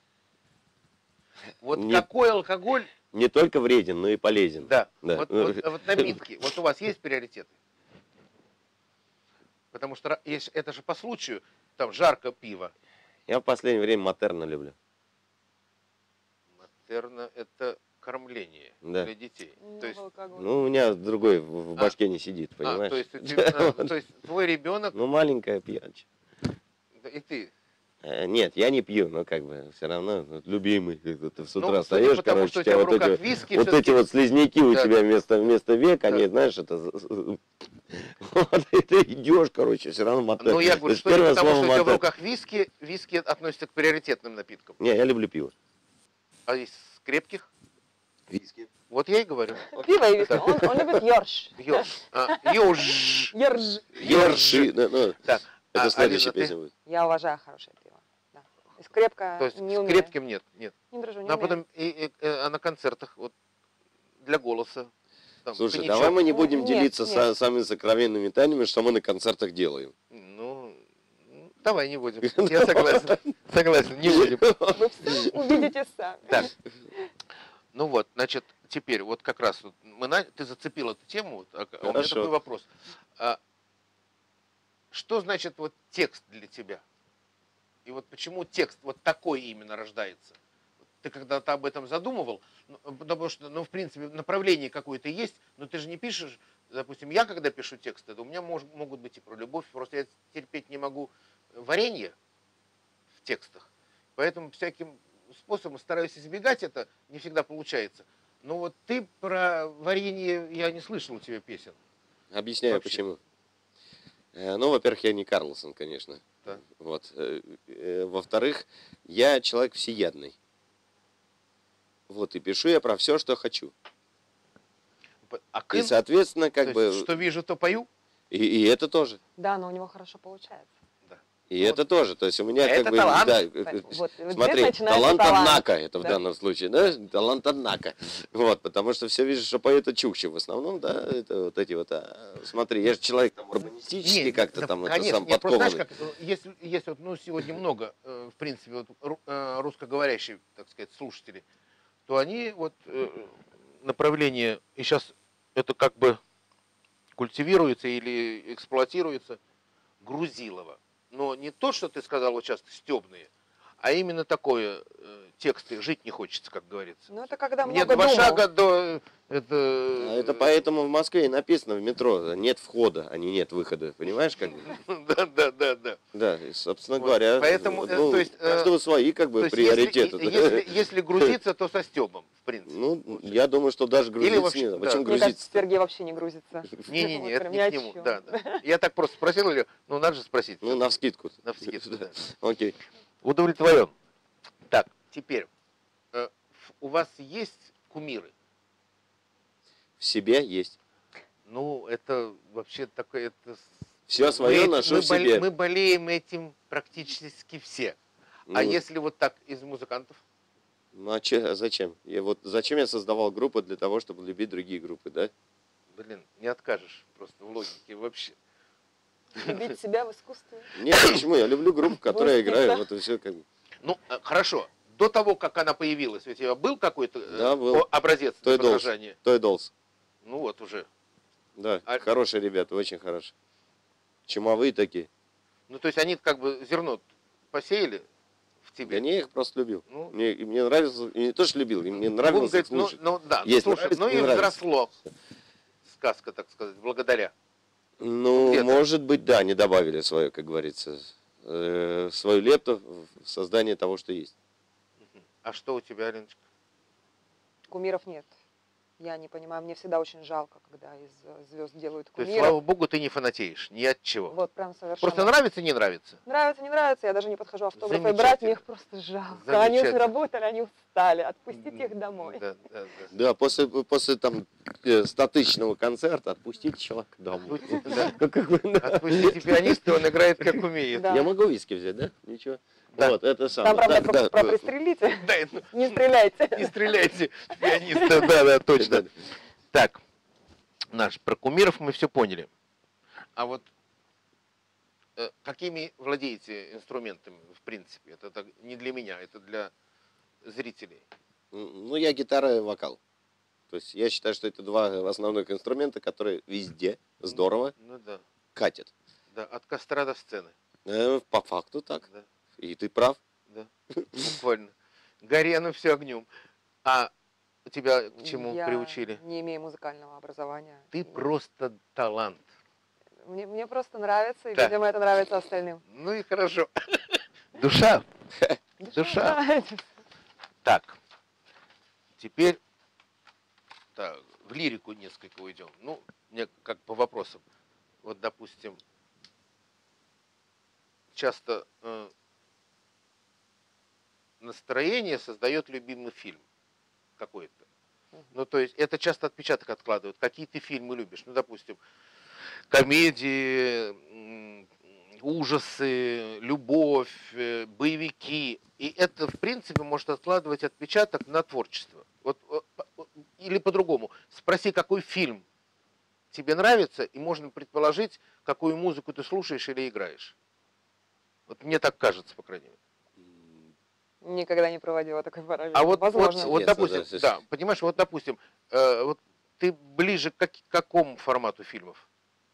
Вот Не- какой алкоголь, Не только вреден, но и полезен. да, Да. Вот, вот, а вот напитки, вот у вас есть приоритеты? Потому что ра- есть, это же по случаю, там жарко пиво. Я в последнее время матерно люблю. Матерно это кормление Да. для детей. То Много есть, алкоголя. Ну, у меня другой в в А. башке не сидит, а, понимаешь? то, есть, у тебя- а, то есть твой ребенок, Ну, маленькая пьянча. да, и ты. Э, Нет, я не пью, но как бы все равно вот, любимый, как ты с утра Ну, судя встаешь, по тому, короче, что у у тебя тебя в вот руках эти, виски, вот всё-таки- эти вот слизняки у Да. тебя вместо, вместо века, Да. они, знаешь, это... Вот, и ты идешь, короче, все равно мотаешь. Ну, я говорю, То есть что потому первое что у слово тебя в мотать. руках виски, виски относятся к приоритетным напиткам. Не, я люблю пиво. А из крепких? Виски. Вот я и говорю. Пиво и виски. Так. Он, он любит ёрш. Ёж. А, ёж. Ёрж. Ерши. да, ну, Так, Это а, следующая Алина, ты? песня будет. Я уважаю хорошее пиво. Да. Из крепко То есть не с умею. крепким нет, нет. Не дружу, не Ну, а умею. потом и, и- э, а на концертах вот для голоса. Там, Слушай, коньячок. давай мы не будем Нет, делиться нет. са- самыми сокровенными тайнами, что мы на концертах делаем. Ну, давай не будем. Я согласен. Согласен, не будем. Вы все увидите сами. Так. Ну вот, значит, теперь вот как раз вот мы на- ты зацепил эту тему, вот, а, а у меня Хорошо. такой вопрос. А что значит вот текст для тебя? И вот почему текст вот такой именно рождается? Ты когда-то об этом задумывал? Ну, потому что, ну, в принципе, направление какое-то есть, но ты же не пишешь, допустим, я когда пишу тексты, то у меня мож- могут быть и про любовь, просто я терпеть не могу варенье в текстах, поэтому всяким способом стараюсь избегать это, не всегда получается. Но вот ты про варенье, я не слышал у тебя песен. Объясняю, Вообще. почему. Э, Ну, во-первых, я не Карлсон, конечно. Да. Вот. Э, э, Во-вторых, я человек всеядный. Вот, и пишу я про все, что хочу. А И, Кын, соответственно, то как есть, бы... что вижу, то пою? И, и это тоже. Да, но у него хорошо получается. И Вот. это тоже. То есть у меня А как это бы... талант. да, Вот, вот здесь Смотри, начинается талант, талант. однако, это в Да. данном случае, да? Талант, однако. Вот, потому что все видят, что поет Чукчи в основном, да, это вот эти вот, а, смотри, я же человек там урбанистический, Не, как-то да, там, это конечно, сам нет, просто знаешь, подкованный. как, э, есть, есть вот, ну, сегодня много, э, в принципе, вот, ру- э, русскоговорящих, так сказать, слушателей, то они вот э, направление, и сейчас это как бы культивируется или эксплуатируется, Грузилова. Но не то, что ты сказал вот сейчас, стебные, а именно такое, э, тексты, жить не хочется, как говорится. Ну, это когда Мне много два думал. шага до... Это, А это поэтому в Москве и написано в метро, нет входа, а не нет выхода, понимаешь, как бы? Да, да, да, да. Да, и, собственно Вот, говоря, поэтому, вот, э, ну, то есть, у э, каждого свои как То бы есть приоритеты. Если, да. если, если грузиться, то со стебом, в принципе. Ну, я думаю, что даже грузиться вообще, не да. надо. Почему Мне кажется, грузиться? Сергей вообще не грузится. Не-не-не, Вот это прям не ни о к нему. чём. Да, да. Я так просто спросил, или, ну надо же спросить. Ну, навскидку. Навскидку, да. Окей. Удовлетворен. Так, теперь, э, ф- у вас есть кумиры? В себе есть. Ну, это вообще такое... Это... с- Все свое мы, ношу мы в бол- себе. мы болеем этим практически все. А Ну, если вот так из музыкантов? Ну, а, че, а зачем? Я вот, зачем я создавал группы? Для того, чтобы любить другие группы, да? Блин, не откажешь просто в логике вообще. Любить себя в искусстве. Нет, почему? Я люблю группу, в которой я играю. Вот и все как бы. Ну, э, хорошо. До того, как она появилась, ведь у тебя был какой-то э, Да, был. о- образец Той для подражания? Той Долс. Ну вот уже. Да, А- хорошие ребята, очень хорошие. Чумовые такие. Ну, то есть они как бы зерно посеяли в тебе. Я не их просто любил. Ну, Мне, и мне нравится, и не то, что любил, и мне будем нравилось их говорить, ну, слушать. ну, да, Есть слушай, нравится, ну не и нравится. взросло. Сказка, так сказать, благодаря. Ну, где-то. может быть, да, они добавили свое, как говорится, э, свою лепту в создание того, что есть. А что у тебя, Алиночка? Кумиров нет. Я не понимаю, мне всегда очень жалко, когда из э, звезд делают То есть, кумиров. слава богу, ты не фанатеешь, ни от чего. Вот прям совершенно. Просто нравится, не нравится? Нравится, не нравится, я даже не подхожу автографы брать, Замечательно. мне их просто жалко. Они Замечательно. работали, они устали, отпустите их домой. Да, да, да. Да, после, после там э, стотысячного концерта отпустить человека домой. Отпустите, да. Как- как бы, да. Отпустите пианиста, он играет как умеет. Да. Я могу виски взять, да? Ничего. Да. Вот, это самое. Там, правда, Да, про, да, про да. пристрелите. Да, ну, Не стреляйте. не стреляйте в пианиста, да, да, точно. Так, наш, про кумиров мы все поняли. А вот э, какими владеете инструментами, в принципе? Это так, не для меня, это для зрителей. Ну, я гитара и вокал. То есть я считаю, что это два основных инструмента, которые везде здорово Ну да, катят. да, от костра до сцены. Э, По факту так. Да, И ты прав. да, буквально. Гори оно все огнем. А тебя к чему Я приучили? не имею музыкального образования. Ты И просто талант. Мне, мне просто нравится, и, Да. видимо, это нравится остальным. Ну и хорошо. Душа. Душа. Нравится. Так, теперь так, в лирику несколько уйдем. Ну, мне как по вопросам. Вот, допустим, часто э, настроение создает любимый фильм какой-то. Ну, то есть это часто отпечаток откладывают. Какие ты фильмы любишь? Ну, допустим, комедии, м, ужасы, любовь, э, боевики. И это, в принципе, может откладывать отпечаток на творчество. Вот, э, по- или по-другому. Спроси, какой фильм тебе нравится, и можно предположить, какую музыку ты слушаешь или играешь. Вот мне так кажется, по крайней мере. Никогда не проводила такой параллели. А вот, Возможно. вот, вот Интересно, допустим, да, да, понимаешь, вот, допустим, э, вот ты ближе к как- какому формату фильмов?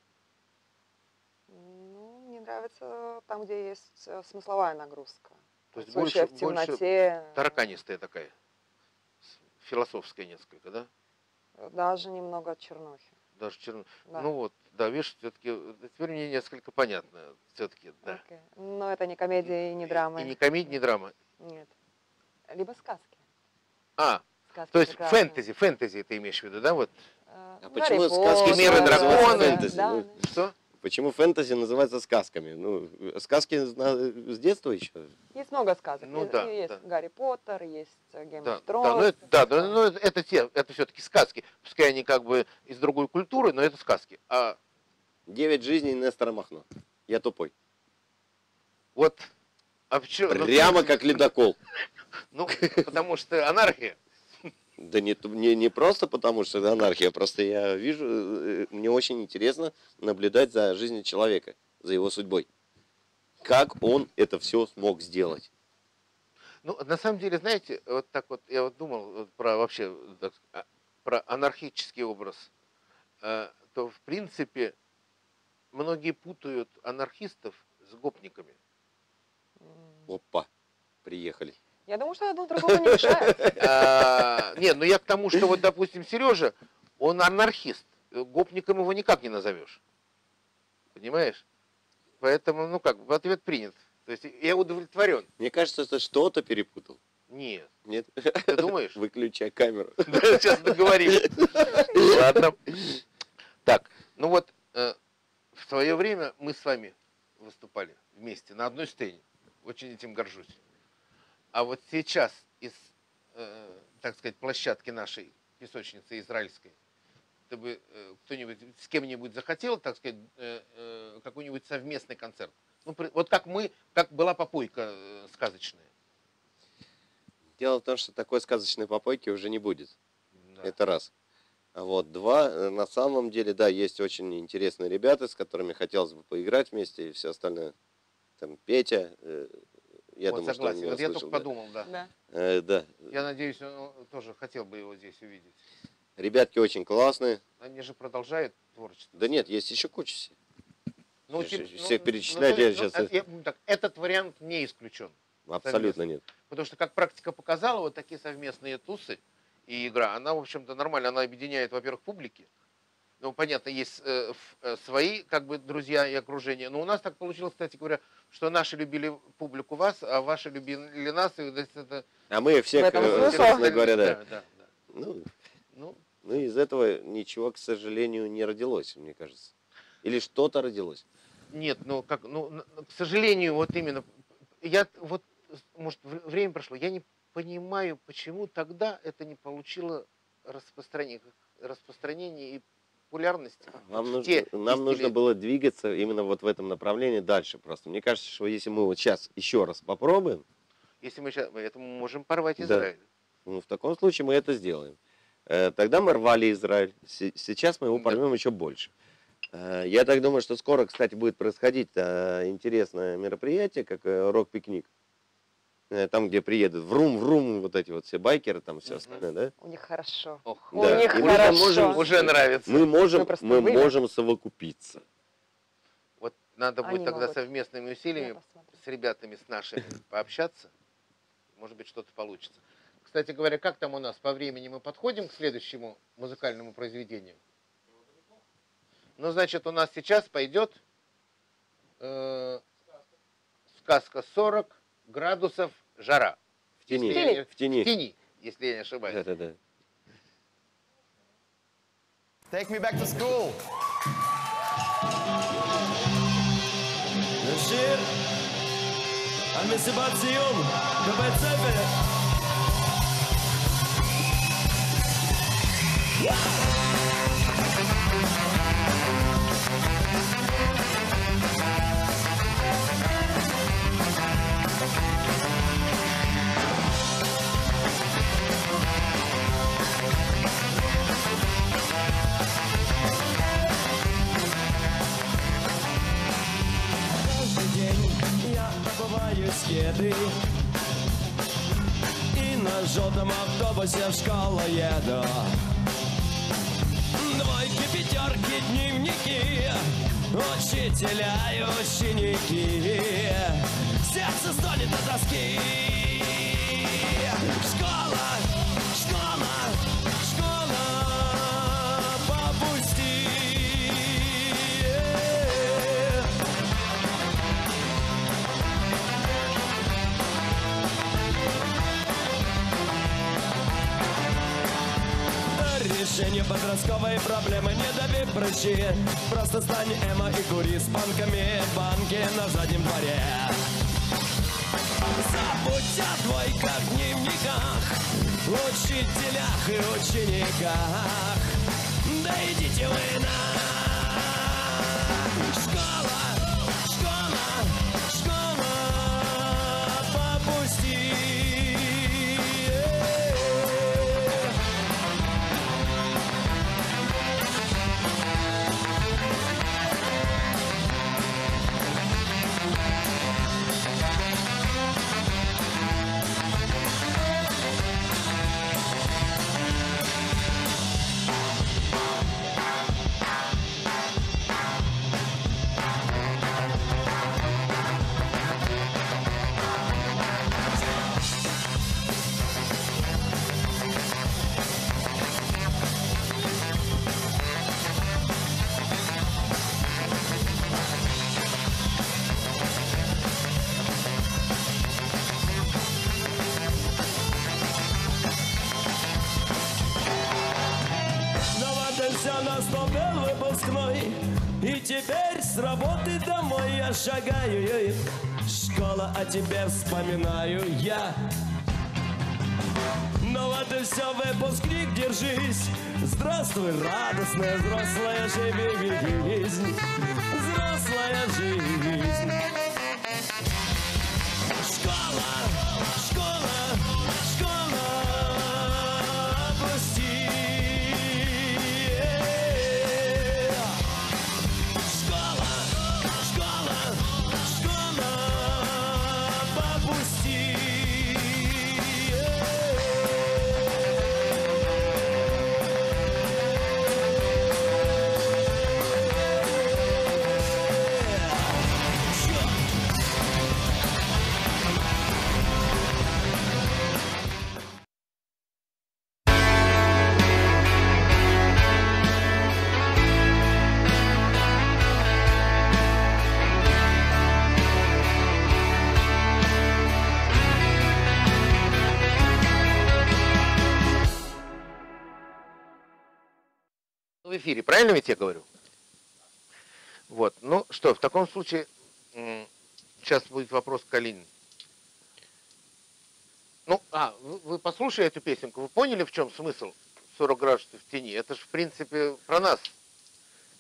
Ну, мне нравится там, где есть э, смысловая нагрузка. То есть «Танцующая больше- в темноте. Тараканистая такая, с- философская несколько, да? э, Даже немного чернухи. Даже черно. Да. Ну вот, да, видишь, все-таки теперь мне несколько понятно, все-таки, да. Окей. Но это не комедия и не И- драма. И, не комедия, не драма. Нет. Либо сказки. А, Сказки то есть прекрасные. фэнтези, фэнтези ты имеешь в виду, да, вот? Э, А Гарри почему Поттер, сказки Химеры, драконы? фэнтези? Да, Ну, да. Что? Почему фэнтези называется сказками? Ну, сказки на- с детства еще. Есть много сказок. Ну есть, да, есть да. Гарри Поттер, есть Гейм Да, оф да, ну это, да, да, ну это, это те, это все-таки сказки. Пускай они как бы из другой культуры, но это сказки. А Девять жизней Нестора Махно. Я тупой. вот, а в чё- ну, Прямо как ледокол. Ну, потому что анархия. Да не, ту- не, не просто потому, что это анархия, просто я вижу, э, мне очень интересно наблюдать за жизнью человека, за его судьбой. Как он это все смог сделать? Ну, на самом деле, знаете, вот так вот, я вот думал вот про вообще, так, а, про анархический образ, э, то, в принципе, многие путают анархистов с гопниками. Опа, приехали. Я думаю, что одно другому не мешает. А, Нет, ну я к тому, что вот, допустим, Сережа, он анархист. Гопником его никак не назовешь. Понимаешь? Поэтому, ну как, в ответ принят. То есть я удовлетворен. Мне кажется, это что-то перепутал. Нет. Нет? Ты думаешь? Выключай камеру. Да, сейчас договорились. Ладно. Так, ну вот э, в свое время мы с вами выступали вместе на одной сцене. Очень этим горжусь. А вот сейчас из, э, так сказать, площадки нашей песочницы израильской, ты бы э, кто-нибудь с кем-нибудь захотел, так сказать, э, э, какой-нибудь совместный концерт? Ну, при- вот как мы, как была попойка э, сказочная. Дело в том, что такой сказочной попойки уже не будет. Да. Это раз. А вот два, э, на самом деле, да, есть очень интересные ребята, с которыми хотелось бы поиграть вместе и все остальное. Там Петя, э, я Вот думаю, согласен. что он Вот меня я слышал, только да. подумал, да. Да. Э, да. Я надеюсь, он он тоже хотел бы его здесь увидеть. Ребятки очень классные. Они же продолжают творчество. Да нет, есть еще куча. всего. Ну, Всех- типа, всех ну, перечислять ну, я ну, сейчас- э, я- ну, так, этот вариант не исключен. Абсолютно нет. Потому что, как практика показала, вот такие совместные тусы и игра, она, в общем-то, нормально, она объединяет, во-первых, публики. Ну, понятно, есть э, ф- э, свои, как бы, друзья и окружение. Но у нас так получилось, кстати говоря, что наши любили публику вас, а ваши любили нас. И вот это, А мы всех, В этом э, смысл. собственно говоря, да. да, да, да. Ну, Ну, ну, из этого ничего, к сожалению, не родилось, мне кажется. Или что-то родилось. нет, ну, как, ну, н- к сожалению, вот именно, я вот, может, в- время прошло, я не понимаю, почему тогда это не получило распространение, распространение и популярность. Нам, в нужно, те нам нужно десятилетия. было двигаться именно вот в этом направлении дальше просто. Мне кажется, что если мы вот сейчас еще раз попробуем, Если мы сейчас, мы это можем порвать Да. Израиль. ну, в таком случае мы это сделаем. Э, Тогда мы рвали Израиль. Се- Сейчас мы его Да. порвем еще больше. Э, Я так думаю, что скоро, кстати, будет происходить э, интересное мероприятие, как э, рок-пикник. Э, Там, где приедут врум-врум, вот эти вот все байкеры, там все Мгм. остальное, да? У них хорошо. Ох, У Да. них И мы там хорошо. можем- уже нравится. Мы можем, Мы просто мы были. можем совокупиться. Вот надо будет Они тогда могут. совместными Я усилиями посмотрю. с ребятами, с нашими пообщаться. Может быть, что-то получится. Кстати говоря, как там у нас по времени мы подходим к следующему музыкальному произведению? Ну, значит, у нас сейчас пойдет э, сказка сорок градусов жара. В тени. Если я не- В тени. В тени, если я не ошибаюсь. Да-да-да. Take me back to school. השיר על מסיבת סיום בבית ספר. Каждый день я добываю скеды и на желтом автобусе в школу еду. Двойки, пятерки, дневники, учителя и ученики. Сердце стонет от тоски. Школа, школа, школа, попусти. Решение подростковой проблемы не дави прыщи. Просто стань эмо и кури с панками банки на заднем дворе. Забудь о двойках, дневниках, учителях и учениках. Да идите вы на школа, школа, школа, попусти. Ну вот и все, наступил выпускной, и теперь с работы домой я шагаю. Школа, о тебе вспоминаю я. Ну вот и все, выпускник, держись. Здравствуй, радостная взрослая жизнь. Взрослая жизнь. Школа, школа, школа, опусти. Школа, школа, школа, попусти. В эфире, правильно ведь я говорю? Вот, ну что, в таком случае, м, сейчас будет вопрос к Алине. Ну, а, вы, вы послушали эту песенку, вы поняли, в чем смысл сорок градусов в тени? Это же, в принципе, про нас.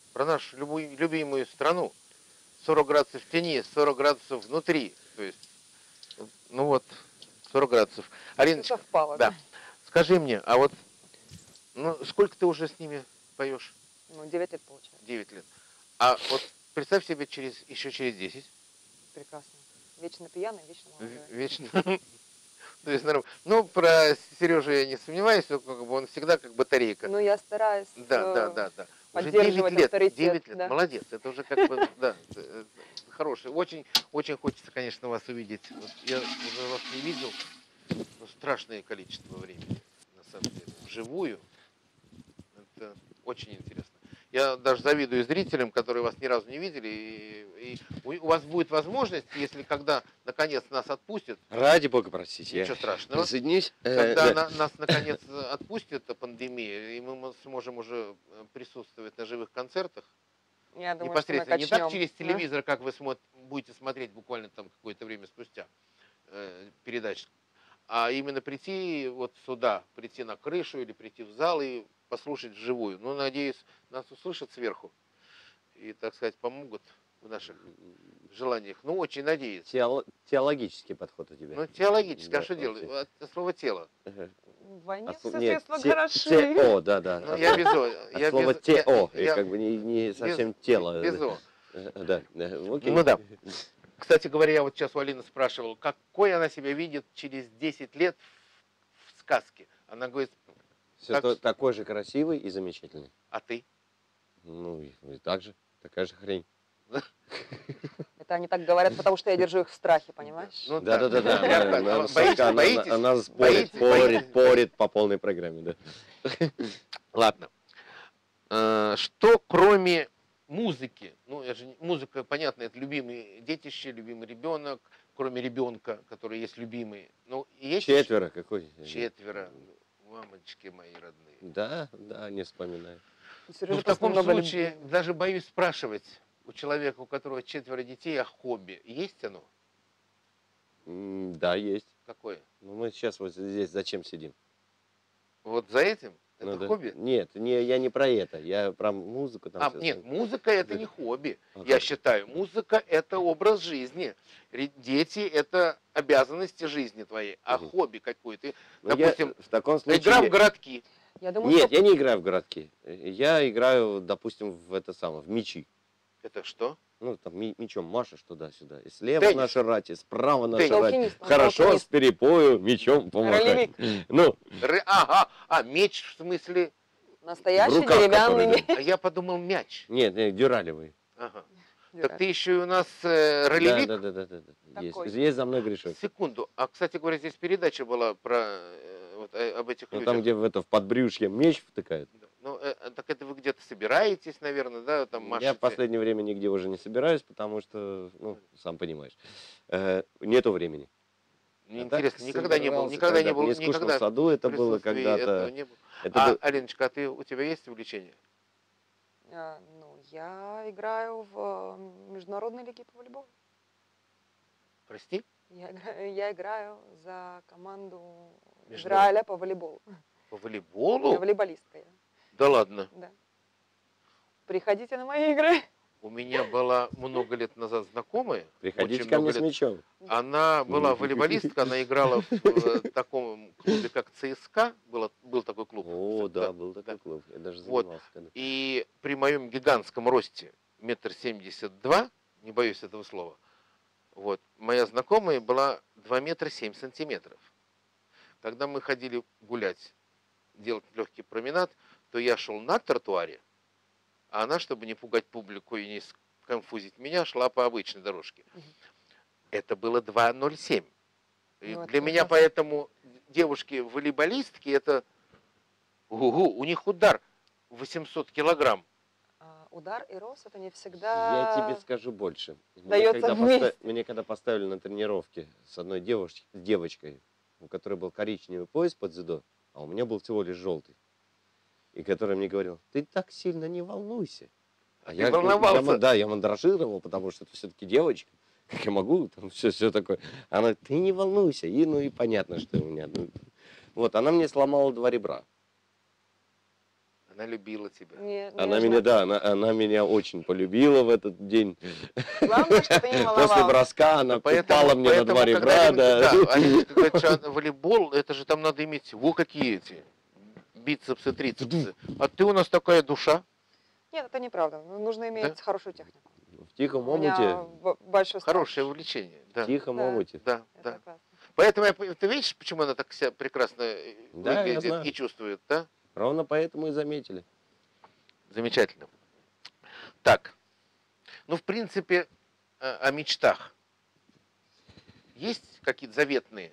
про нашу любую, любимую страну. сорок градусов в тени, сорок градусов внутри. То есть, ну вот, сорок градусов. Всё Алиночка, совпало, да. да? Скажи мне, а вот ну, сколько ты уже с ними поешь? Ну, девять лет получается. девять лет. А вот представь себе через, еще через десять. Прекрасно. Вечно пьяный, вечно молодой. Вечно. То есть, норм- ну, про Сережу я не сомневаюсь, но как бы он всегда как батарейка. Ну, я стараюсь Да, да, э, да, да. Уже поддерживать девять лет, авторитет, девять лет, да. молодец. Это уже как бы, да, э, хороший. Очень, очень хочется, конечно, вас увидеть. Вот я уже вас не видел, но страшное количество времени, на самом деле. Вживую. Это очень интересно. Я даже завидую зрителям, которые вас ни разу не видели. И, и у у вас будет возможность, если когда наконец нас отпустят, Ради бога, простите. ничего Я страшного, присоединюсь. Э, когда да. на- нас наконец отпустит пандемия, и мы мо- сможем уже э, присутствовать на живых концертах, Я думаю, что мы непосредственно, не так качнем, через да. телевизор, как вы смо- будете смотреть буквально там какое-то время спустя э, передач, а именно прийти вот сюда, прийти на крышу или прийти в зал и послушать вживую. Ну, надеюсь, нас услышат сверху и, так сказать, помогут в наших желаниях. Ну, очень надеюсь. Теоло- Теологический подход у тебя. Ну, теологически, а Да, что окей. делать? От от слова тело. Ага. В войне А все сл- нет, средства те- хороши. Тео, да, да. Ну, От я слова- без О. от Я слова без- тео, я- и я как бы не, не без- совсем тело. без О. Э, Да, да, окей. Ну да. Кстати говоря, я вот сейчас у Алины спрашивал, какой она себя видит через десять лет в, в сказке. Она говорит, Все так- то- такой же красивый и замечательный. а ты? Ну, и, и так же, такая же хрень. Это они так говорят, потому что я держу их в страхе, понимаешь? Ну Да, да, да, да. Понятно. Она, она, Боитесь, она- боитесь? она спорит, Боитесь, спорит, боитесь? спорит по полной программе, да. Ладно. Э, Что кроме музыки, ну, я же не- музыка, понятно, это любимый детище, любимый ребенок, кроме ребенка, который есть любимый. Ну, и есть еще Четверо какой? четверо, мамочки мои родные. Да, да, не вспоминаю. У Ну, Сережи в просто таком много случае любви. даже боюсь спрашивать у человека, у которого четверо детей, о хобби. Есть оно? М, Да, есть. Какое? Ну, мы сейчас вот здесь зачем сидим? Вот за этим? Ну, Это да. хобби? Нет, не, я не про это, я про музыку. Там А, всё нет, остальное. музыка это Да. не хобби. А Я как? считаю, музыка это образ жизни. Ре- Дети это обязанности жизни твоей. А Мгм. хобби какой? Ты, Ну, я допустим, в таком случае... игра в городки. Я думаю, Нет, что я не играю в городки. Я играю, допустим, в это самое, в мячи. Это что? Ну, там ми- мячом машешь туда-сюда. И слева Теннис. наши рати, справа наши Теннис. рати. Толкинист, он Хорошо, толкинист. с перепою мячом помахать. Ролевик. Ну, Ры- Ага, а меч в смысле? настоящий в руках деревянный который, меч. А я подумал мяч. нет, нет, дюралевый. Ага. Так ты еще и у нас э, Да, ролевик? да, да, да, да, да. Есть. Такой. Есть за мной грешок. Секунду. А, кстати говоря, здесь передача была про э, вот, э, об этих Ну, людях. там, где в это в подбрюшье меч втыкают. Ну, э, э, так это вы где-то собираетесь, наверное, да, там машете? Я в последнее время нигде уже не собираюсь, потому что, ну, сам понимаешь, э, нету времени. Мне А так интересно, никогда не был, собирался никогда не когда-то. был, Мне скучно никогда в саду это в было присутствии когда-то. этого не было. Это А, был- Алиночка, а ты, у тебя есть увлечение? А, Ну, я играю в э, международной лиге по волейболу. Прости? Я играю, я играю за команду Международ- Израиля по волейболу. По Я волейболу? волейболистка. я, Да ладно. Да. Приходите на мои игры. У меня была много лет назад знакомая. Приходите очень ко много мне с лет. мячом. Она была волейболистка, она играла в э, таком клубе, как ЦСКА. Было, был такой клуб. О, да, был да. такой клуб. Я даже Вот. занимался когда. И при моем гигантском росте, метр семьдесят два, не боюсь этого слова, вот, моя знакомая была два метра семь сантиметров. Когда мы ходили гулять, делать легкий променад, то я шел на тротуаре, а она, чтобы не пугать публику и не сконфузить меня, шла по обычной дорожке. Мгм. Это было два ноль семь. И Ну, это для меня прекрасно. поэтому девушки-волейболистки, это угу, у них удар восемьсот килограмм. А, Удар и рост это не всегда. Я тебе скажу больше. Мне Дается когда, вместе. мне когда поставили на тренировке с одной девушкой, с девочкой, у которой был коричневый пояс под дзюдо, а у меня был всего лишь желтый, и которая мне говорила: ты так сильно не волнуйся. А я, ты волновался? я ма- да, я мандражировал, потому что это все-таки девочка. Как я могу, там все, все такое. Она: ты не волнуйся. И ну и понятно, что у меня. ну, Вот, она мне сломала два ребра. Она любила тебя. Не- Она нежно. меня, да, она, она меня очень полюбила в этот день. Главное, что ты не После маловал. броска она Поэтому- упала мне на поэтому, два когда ребра. они- Да. они говорят, что волейбол, это же там надо иметь, во какие эти, бицепсы, трицепсы. А ты у нас такая душа. Нет, это неправда. Ну, нужно иметь хорошую технику. В тихом У меня омуте, б- большой стаж. Хорошее увлечение. Да, в тихом Да. омуте. да, Это да. классно. Поэтому я, п- ты видишь, почему она так себя прекрасно э, Да, я выглядит знаю. и чувствует, да? Ровно поэтому и заметили. Замечательно. Так, ну, в принципе, э, о мечтах. Есть какие-то заветные?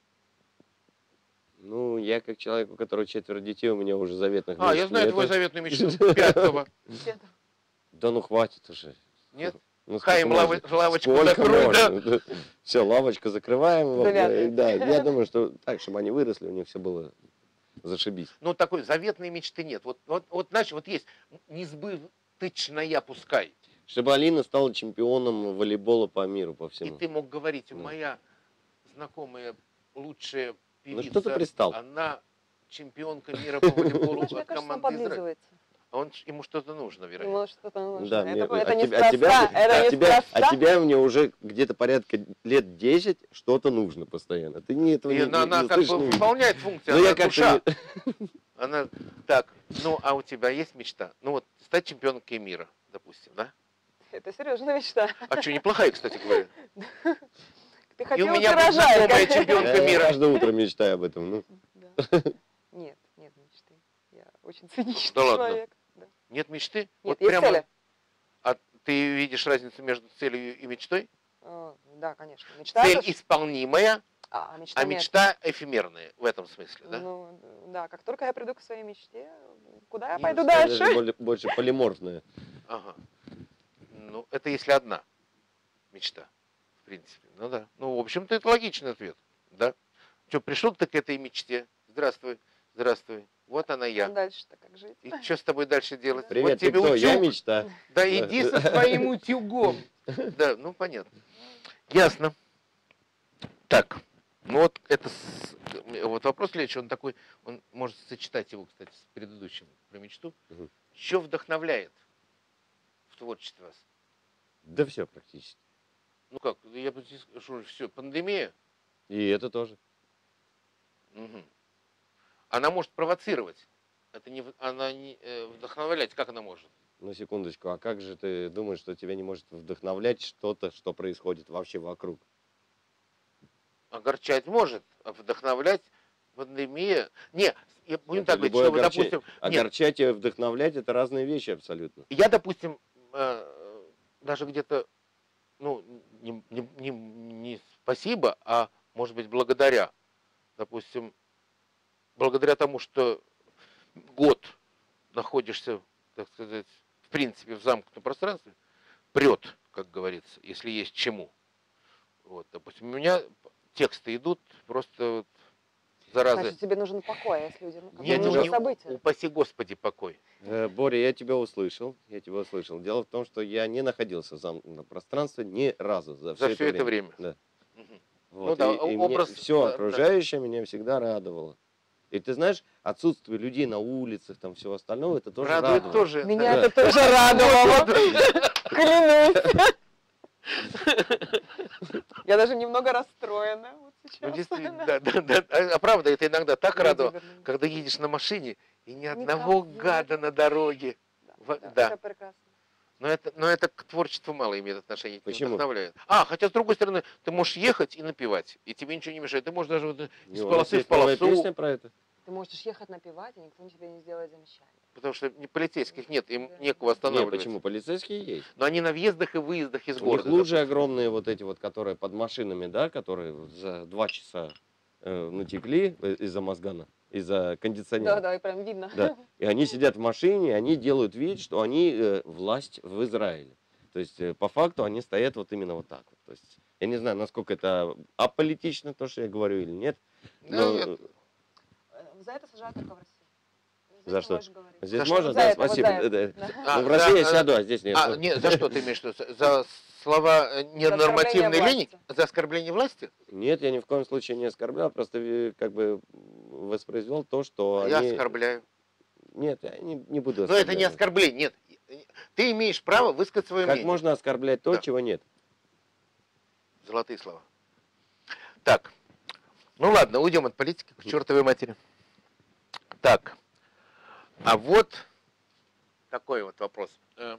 Ну, я как человек, у которого четверо детей, у меня уже заветных А, я мечт знаю нету. твою заветную мечту. Пятого. Да ну хватит уже. Нет? Ну, Хаим, сколько лавы- можно? лавочку Сколько закрой, да? можно? Все, лавочку закрываем. вот, Завязывай. Да, я думаю, что так, чтобы они выросли, у них все было зашибись. Ну, такой заветной мечты нет. Вот, вот, вот, знаешь, вот есть несбыточная, пускай. Чтобы Алина стала чемпионом волейбола по миру, по И всему. ты мог говорить, Да. моя знакомая лучшая Ну певица, что ты пристал? она чемпионка мира по волейболу Мне кажется, он команды Израиля. подлизывается. А он, ему что-то нужно, вероятно. Ему что-то нужно. Да, это мне- это а не тебе- а тебя- неспроста. Это а тебя, а неспроста. тебя мне уже где-то порядка лет десять что-то нужно постоянно. Ты не этого И не, она, она не как слышишь, бы не видишь. выполняет функцию, Ну, она я как-то душа. не- Она, так, ну, а у тебя есть мечта? Ну, вот, стать чемпионкой мира, допустим, да? Это серьезная мечта. А что, неплохая, кстати говоря. Ты И у хотела меня будет пирожай, знакомая как- чемпионка Я мира. каждое утро мечтаю об этом. Ну, Да. Нет, нет мечты. Я очень циничный Да ладно? человек. Да. Нет мечты? Нет, Вот есть прямо. цели. А ты видишь разницу между целью и мечтой? Э, Да, конечно. Мечта. Цель это ж- исполнимая, А, а мечта а нет. мечта эфемерная в этом смысле, да? Ну, да, как только я приду к своей мечте, куда я Нет, пойду это дальше? даже более- больше полиморфное. Ага. Ну, это если одна мечта, в принципе. Ну да. Ну, в общем-то, это логичный ответ. Да? Что, пришел ты к этой мечте? Здравствуй, здравствуй. Вот она А я. дальше-то как жить? И что с тобой дальше делать? Привет, вот ты тебе кто? Я утюг. мечта. Да иди со своим утюгом. Да, ну понятно. Ясно. Так, ну вот это с- вот вопрос следующий, он такой, он может сочетать его, кстати, с предыдущим про мечту. Мгм. Что вдохновляет в творчестве вас? Да все практически. Ну как, я бы здесь скажу, все, пандемия, И это тоже. мгм. Она может провоцировать. Это не, в- она не э, вдохновлять, как она может? Ну, секундочку, а как же ты думаешь, что тебя не может вдохновлять что-то, что происходит вообще вокруг? Огорчать может, а вдохновлять пандемия. Не, я будем Это так говорить, любое что вы, огорче- допустим, нет, Огорчать и вдохновлять — это разные вещи абсолютно. я, допустим, э, даже где-то, ну, не, не- не- не спасибо, а может быть благодаря, допустим, благодаря тому, что год находишься, так сказать, в принципе, в замкнутом пространстве, прет, как говорится, если есть чему. Вот, допустим, у меня тексты идут просто вот, зараза. Значит, тебе нужен покой, а если люди, ну, как Не, бы, ну, нужно не- события. упаси Господи, покой. Э, Боря, я тебя услышал, я тебя услышал. Дело в том, что я не находился в замкнутом пространстве ни разу за все, За все это время. Да. Мгм. Вот. да, и, и образ, все да, да. окружающее меня всегда радовало. И ты знаешь, отсутствие людей на улицах, там всего остального, это тоже Радует радовало. тоже. Меня Да. это тоже радовало. Клянусь. Я даже немного расстроена вот Ну, сейчас. действительно, да, да, да. А, а правда, это иногда так Люди радовало, вернулись. когда едешь на машине и ни одного Никого. гада на дороге. В- Да, да. всё прекрасно. Но это, но это к творчеству мало имеет отношение, не Почему? вдохновляет. А, хотя с другой стороны, ты можешь ехать и напевать, и тебе ничего не мешает. Ты можешь даже вот И из у нас полосы в есть новая полосу, песня про это. Ты можешь ехать напевать, и никто тебе не сделает замечания. потому что не- полицейских нет, им Да. некого Не, останавливать. почему? Полицейские есть. Но они на въездах и выездах из У них города. лужи допустим. огромные вот эти вот, которые под машинами, да, которые вот за два часа э, натекли э, из-за мозгана, из-за кондиционера. Да, да, и прям видно. Да. И они сидят в машине, и они делают вид, что они э, власть в Израиле. То есть э, по факту они стоят вот именно вот так вот. То есть я не знаю, насколько это аполитично, то, что я говорю, или нет. Да, Но нет. э, Э, За это сажают только в России. Здесь За не что? можешь говорить. здесь За что? можно? За Да, это, вот спасибо. за это. Да, да. Да. А, Ну, в России я за, сяду, а здесь нет. А, нет, за что ты имеешь в виду? За слова э, ненормативной оскорбление лени? власти. За оскорбление власти? Нет, я ни в коем случае не оскорблял, просто э, как бы воспроизвел то, что Я они... оскорбляю. Нет, я не, не буду Но это не оскорблять. оскорбление, нет. Ты имеешь право высказать свое Как мнение. можно оскорблять то, Да. чего нет? Золотые слова. Так, ну ладно, уйдем от политики к чертовой матери. Так, а вот такой вот вопрос. Э,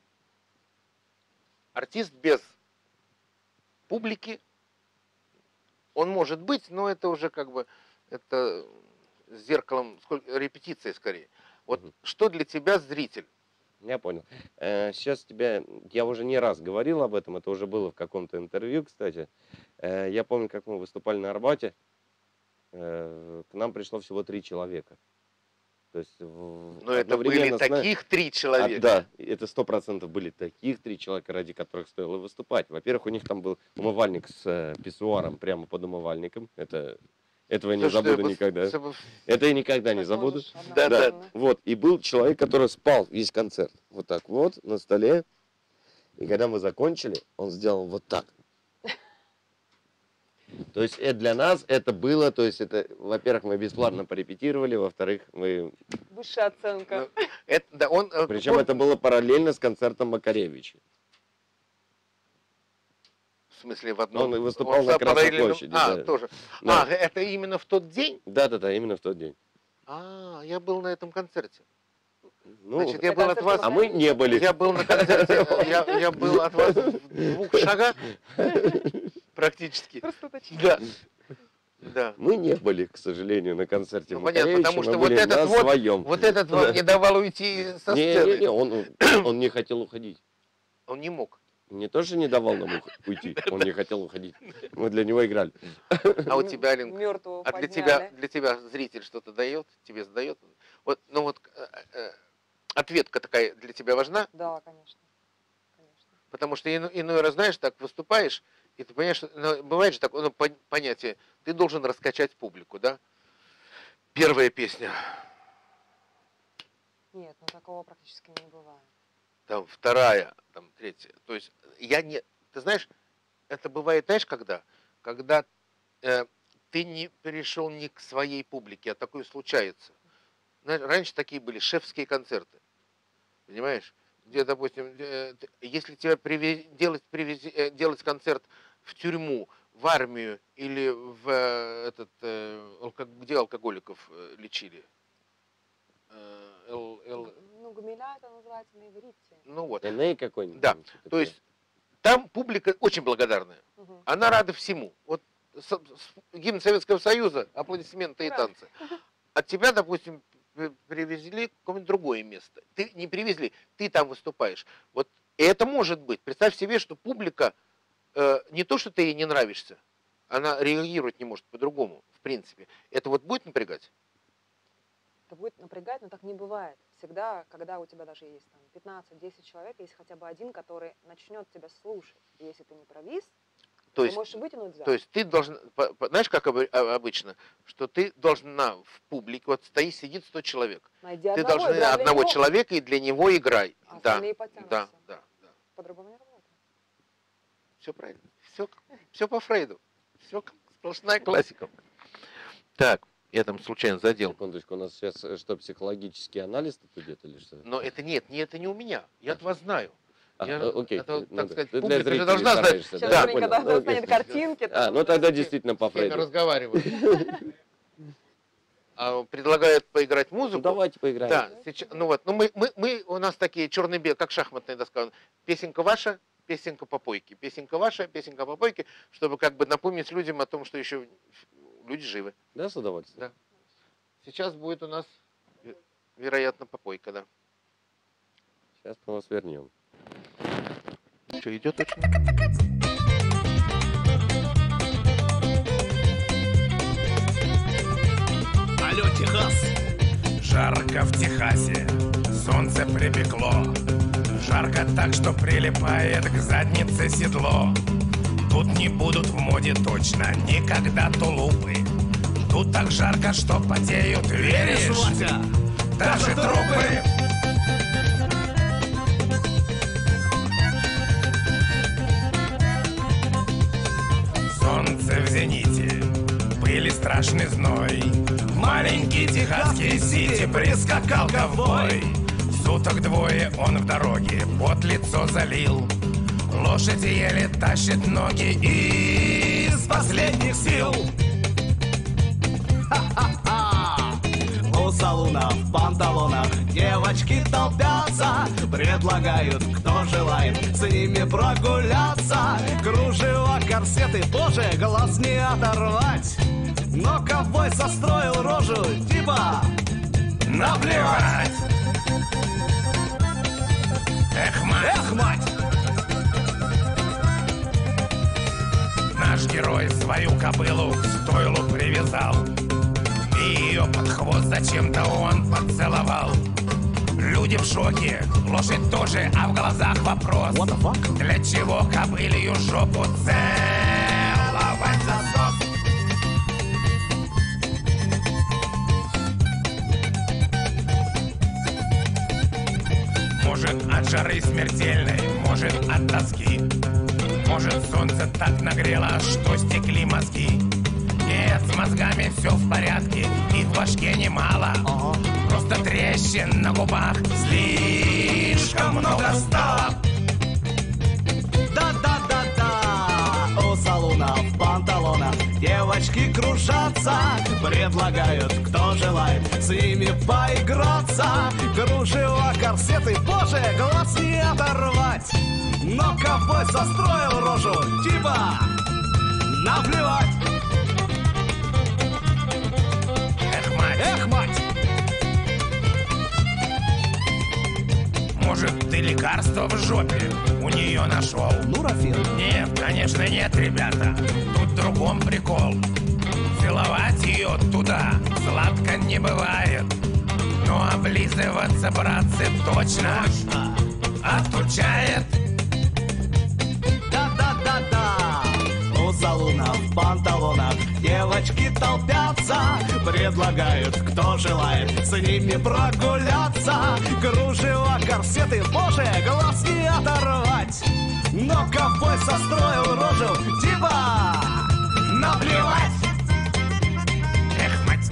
Артист без публики, он может быть, но это уже как бы, это с зеркалом, сколько, репетиция скорее. Вот Мгм. что для тебя зритель? Я понял. Э, Сейчас тебя, я уже не раз говорил об этом, это уже было в каком-то интервью, кстати. Э, Я помню, как мы выступали на Арбате, э, к нам пришло всего три человека. То есть в- Но это были одновременно с нами- таких три А, человека. да, это сто процентов были таких три человека, ради которых стоило выступать. Во-первых, у них там был умывальник с э, писсуаром прямо под умывальником. Это, этого я не Слушай, забуду это никогда. с- с- Это я никогда не Так забуду. можешь Да, да. одновременно. Вот, и был человек, который спал весь концерт. Вот так вот, на столе. И когда мы закончили, он сделал вот так. То есть это для нас это было, то есть это, во-первых, мы бесплатно порепетировали, во-вторых, мы... Высшая оценка. Ну, это, да, он, э, Причем он- это было параллельно с концертом Макаревича. В смысле, в одном... Он выступал на за Красной параллельном- площади, А, да. тоже. Да. А, это именно в тот день? Да-да-да, именно в тот день. А, я был на этом концерте. Ну, Значит, я Это был от концерт вас... а мы не были. Я был на концерте, я, я был от вас в двух шагах практически. Просто уточнить. Да. Да. Мы не были, к сожалению, на концерте Ну, понятно, Макаревича, потому мы что вот были этот на вот- своем. Вот этот вам не давал уйти со Не, сцены. не, не, он, он не хотел уходить. Он не мог. Не то, что не давал нам ух- уйти, он не хотел уходить. Мы для него играли. А у тебя, Алинка, Мертвого а для подняли. тебя, для тебя зритель что-то дает, тебе задает? Вот, ну вот э, э, ответка такая для тебя важна, Да, конечно. Конечно. потому что ино- иной раз, знаешь, так выступаешь, и ты понимаешь, что, ну, бывает же такое ну, пон- понятие, ты должен раскачать публику, да? Первая песня, Нет, ну такого практически не бывает. там вторая, там третья. То есть я не, ты знаешь, это бывает, знаешь, когда, когда э, ты не перешел не к своей публике, а такое случается. Знаешь, раньше такие были шефские концерты, понимаешь? Где, допустим, э, ты- если тебя приве- делать, привези- э, делать концерт в тюрьму, в армию или в э, этот, э, алко- где алкоголиков э, лечили? Э, Л- Л- Ну, гмеля это называется на иврите. ну вот. Эней какой-нибудь. Да, там, что То такое. есть там публика очень благодарная. Мгм. Она рада всему. Вот с- с- гимн Советского Союза, аплодисменты и Правильно. танцы. От тебя, допустим, при- привезли в какое-нибудь другое место. Ты не привезли, ты там выступаешь. Вот и это может быть. Представь себе, что публика э, не то, что ты ей не нравишься, она реагировать не может по-другому, в принципе. Это вот будет напрягать? Это будет напрягать, но так не бывает. Всегда, когда у тебя даже есть там пятнадцать-десять человек, есть хотя бы один, который начнет тебя слушать. И если ты не провис, То ты есть, можешь вытянуть зал. то есть ты должен, по- по- знаешь, как обы- а- обычно, что ты должна в публике, вот стоит, сидит сто человек, Найди ты одного, должна играй для одного него, человека и для него играй. а Да, остальные потянутся. да, да, да. По-другому не работает. Все правильно. Все, все по Фрейду. Все сплошная классика. Так, я там случайно задел. Секундочку, у нас сейчас э, что, психологический анализ тут идет или что? Но это нет, не это не у меня. Я от вас знаю. А, Я- э, окей. это, ну так да. сказать, Ты для публика же зрителей должна знать. стараешься, Сейчас да, я Женька понял. да, Ну, окей. достанет картинки. А, там, ну тогда действительно по С кем я Фрейду. разговариваю. А, предлагают поиграть Ну музыку. давайте поиграем. Да, сейчас, ну вот, ну мы, мы, мы, у нас такие черные белые, как шахматная доска. Песенка ваша, песенка попойки. Песенка ваша, песенка попойки, чтобы как бы напомнить людям о том, что еще люди живы. Да, с удовольствием. Да. Сейчас будет у нас, ве- вероятно, попойка, да. Сейчас мы вас вернем. Что, идет очень? Алло, Техас! Жарко в Техасе, солнце припекло. Жарко так, что прилипает к заднице седло. Тут не будут в моде точно никогда тулупы. Тут так жарко, что потеют, веришь? Даже трупы. Солнце в зените, пыль и страшный зной. маленький техасский сити прискакал ковбой. Суток двое он в дороге, под лицо залил. Лошади еле тащит ноги из последних сил. У салуна в панталонах девочки толпятся, предлагают, кто желает с ними прогуляться. Кружева, корсеты, боже, глаз не оторвать. Но ковбой состроил рожу, типа наплевать. Эх, мать! эх, мать! Наш герой свою кобылу к стойлу привязал. И ее под хвост зачем-то он поцеловал. Люди в шоке, лошадь тоже, а в глазах вопрос. What the fuck? Для чего кобылью жопу целовать засос? Может, от жары смертельной, может, от тоски. Может, солнце так нагрело, что стекли мозги. Нет, с мозгами все в порядке, и в башке немало. Ага. Просто трещин на губах слишком много стало. Да-да-да-да, у салуна в панталонах девочки кружатся, предлагают, кто желает с ними поиграться. Кружева, корсеты, боже, глаз не оторвать. Но ковбой состроил рожу, типа наплевать. Эх, мать! Эх, мать! Может, ты лекарство в жопе у нее нашел? Нурофен. Нет, конечно, нет, ребята. Тут в другом прикол. Целовать ее туда сладко не бывает. Но облизываться, братцы, точно отучает. Да-да-да-да, у салуна в панталонах девочки толпятся, предлагают, кто желает с ними прогуляться. Кружева, корсеты, боже, глаз не оторвать. Но ковбой состроил рожу, типа наплевать. Эх, мать!